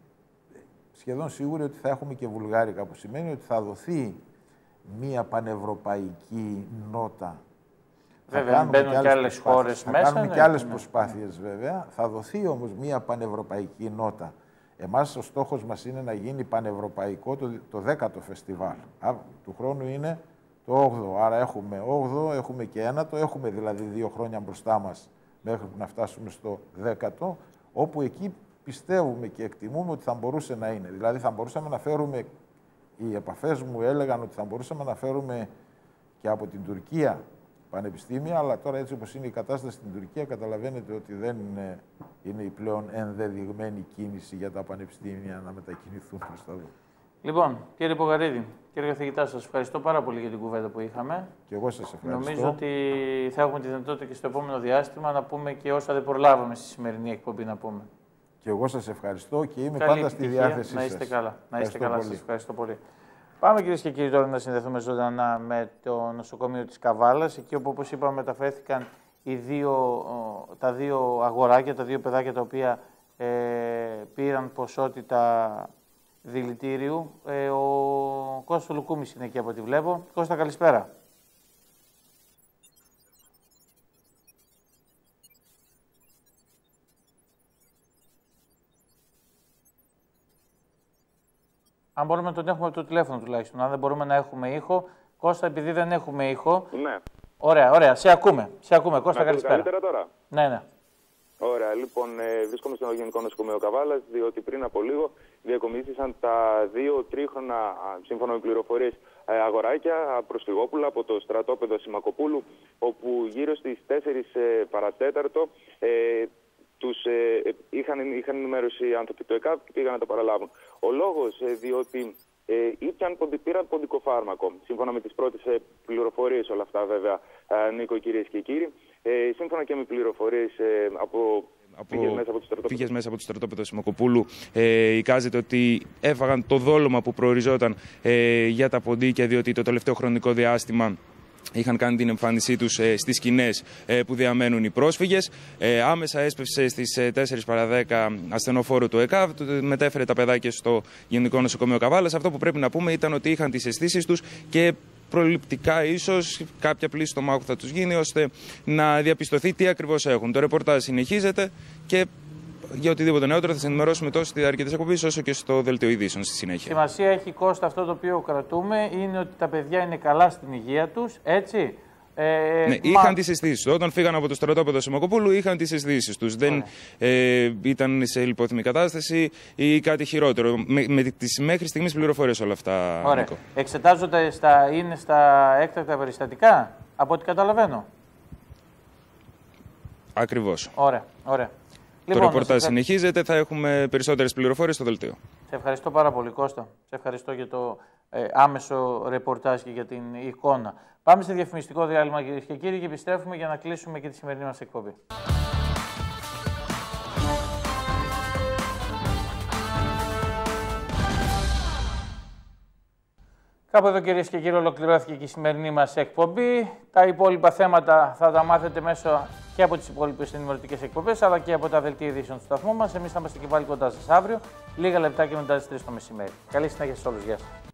σχεδόν σίγουροι ότι θα έχουμε και βουλγάρικα, που σημαίνει ότι θα δοθεί μία πανευρωπαϊκή νότα. Βέβαια, μπαίνουν και, και άλλες χώρες θα μέσα. Θα κάνουμε ναι, και άλλες ναι. προσπάθειες, βέβαια. Θα δοθεί όμως μία πανευρωπαϊκή νότα. Εμάς ο στόχος μας είναι να γίνει πανευρωπαϊκό το, το δέκατο φεστιβάλ. Α, του χρόνου είναι το όγδοο. Άρα έχουμε όγδοο, έχουμε και ένατο, έχουμε δηλαδή δύο χρόνια μπροστά μας μέχρι που να φτάσουμε στο δέκατο, όπου εκεί πιστεύουμε και εκτιμούμε ότι θα μπορούσε να είναι. Δηλαδή θα μπορούσαμε να φέρουμε, οι επαφές μου έλεγαν ότι θα μπορούσαμε να φέρουμε και από την Τουρκία πανεπιστήμια, αλλά τώρα έτσι όπως είναι η κατάσταση στην Τουρκία, καταλαβαίνετε ότι δεν είναι, είναι η πλέον ενδεδειγμένη κίνηση για τα πανεπιστήμια να μετακινηθούν προς τα δω. Λοιπόν, κύριε Πογαρίδη, κύριε καθηγητά, σας ευχαριστώ πάρα πολύ για την κουβέντα που είχαμε. Και εγώ σας ευχαριστώ. Νομίζω ότι θα έχουμε τη δυνατότητα και στο επόμενο διάστημα να πούμε και όσα δεν προλάβαμε στη σημερινή εκπομπή να πούμε. Και εγώ σας ευχαριστώ και είμαι Καλή πάντα στη διάθεσή σας. Να είστε καλά. Να είστε καλά. Σας ευχαριστώ πολύ. Πάμε, κυρίες και κύριοι, τώρα να συνδεθούμε ζωντανά με το νοσοκομείο της Καβάλας, εκεί όπου, όπως είπαμε, μεταφέρθηκαν οι δύο, τα δύο αγοράκια, τα δύο παιδάκια τα οποία ε, πήραν ποσότητα δηλητήριου. Ε, ο Κώστας Λουκούμης είναι εκεί από ό,τι βλέπω. Κώστα, καλησπέρα. Αν μπορούμε να τον έχουμε από το τηλέφωνο τουλάχιστον. Αν δεν μπορούμε να έχουμε ήχο. Κώστα, επειδή δεν έχουμε ήχο. Ναι. Ωραία, ωραία. Σε ακούμε. Σε ακούμε. Κώστα, να καλησπέρα. Καλύτερα τώρα. Ναι, ναι. Ωραία. Λοιπόν, ε, βρίσκομαι στο Γενικό Νοσοκομείο Καβάλας, διότι πριν από λίγο διακομίστησαν τα δύο τρίχρονα, σύμφωνα με πληροφορίες, αγοράκια προσφυγόπουλα από το στρατόπεδο Σιμακοπούλου, όπου γύρω στις τέσσερις παρατέταρτο ε, τους ε, είχαν, είχαν ενημέρωση οι άνθρωποι του ΕΚΑΒ και πήγαν να το παραλάβουν. Ο λόγος, ε, διότι ε, ήπιαν, πήραν ποντικοφάρμακο. Σύμφωνα με τις πρώτες ε, πληροφορίες, όλα αυτά βέβαια, ε, Νίκο, κυρίες και κύριοι. Ε, σύμφωνα και με πληροφορίες ε, από... Από πήγες μέσα από το στρατόπεδο Σιμακοπούλου, ε, εικάζεται ότι έφαγαν το δόλωμα που προοριζόταν ε, για τα ποντίκια, διότι το τελευταίο χρονικό διάστημα είχαν κάνει την εμφάνισή τους ε, στις σκηνές ε, που διαμένουν οι πρόσφυγες. Ε, άμεσα έσπευσε στις ε, τέσσερις παρά δέκα ασθενοφόρο του ΕΚΑΒ, μετέφερε τα παιδάκια στο Γενικό Νοσοκομείο Καβάλας. Αυτό που πρέπει να πούμε ήταν ότι είχαν τις αισθήσεις τους και προληπτικά ίσως κάποια πλήση στο μάχο θα τους γίνει, ώστε να διαπιστωθεί τι ακριβώς έχουν. Το ρεπορτάζ συνεχίζεται και για οτιδήποτε νεότερο θα σας ενημερώσουμε τόσο στη διάρκεια της εκπομπής όσο και στο δελτίο ειδήσεων στη συνέχεια. Σημασία έχει, Κώστα, αυτό το οποίο κρατούμε είναι ότι τα παιδιά είναι καλά στην υγεία τους, έτσι. Ε, ναι, είχαν μα... τις αισθήσεις τους. Όταν φύγαν από το στρατόπεδο Σιμακοπούλου, είχαν τις αισθήσεις τους. Δεν ε, ήταν σε λιπόθυμη κατάσταση ή κάτι χειρότερο. Με, με τις μέχρι στιγμής πληροφορίες όλα αυτά. Ωραία. Νίκο. Εξετάζονται, στα, είναι στα έκτακτα περιστατικά, από ό,τι καταλαβαίνω. Ακριβώς. Ωραία, ωραία. Το λοιπόν, ρεπορτάζ σε... συνεχίζεται, θα έχουμε περισσότερες πληροφορίες στο δελτίο. Σε ευχαριστώ πάρα πολύ, Κώστα. Σε ευχαριστώ για το ε, άμεσο ρεπορτάζ και για την εικόνα. Πάμε σε διαφημιστικό διάλειμμα, κυρίες και κύριοι, και επιστρέφουμε για να κλείσουμε και τη σημερινή μας εκπομπή. Κάπου εδώ, κυρίες και κύριοι, ολοκληρώθηκε και η σημερινή μας εκπομπή. Τα υπόλοιπα θέματα θα τα μάθετε μέσω και από τις υπόλοιπες ενημερωτικές εκπομπές, αλλά και από τα δελτία ειδήσεων του σταθμού μας. Εμείς θα είμαστε και πάλι κοντά σας αύριο, λίγα λεπτάκια μετά τις τρεις το μεσημέρι. Καλή συνέχεια σε όλους. Γεια σας.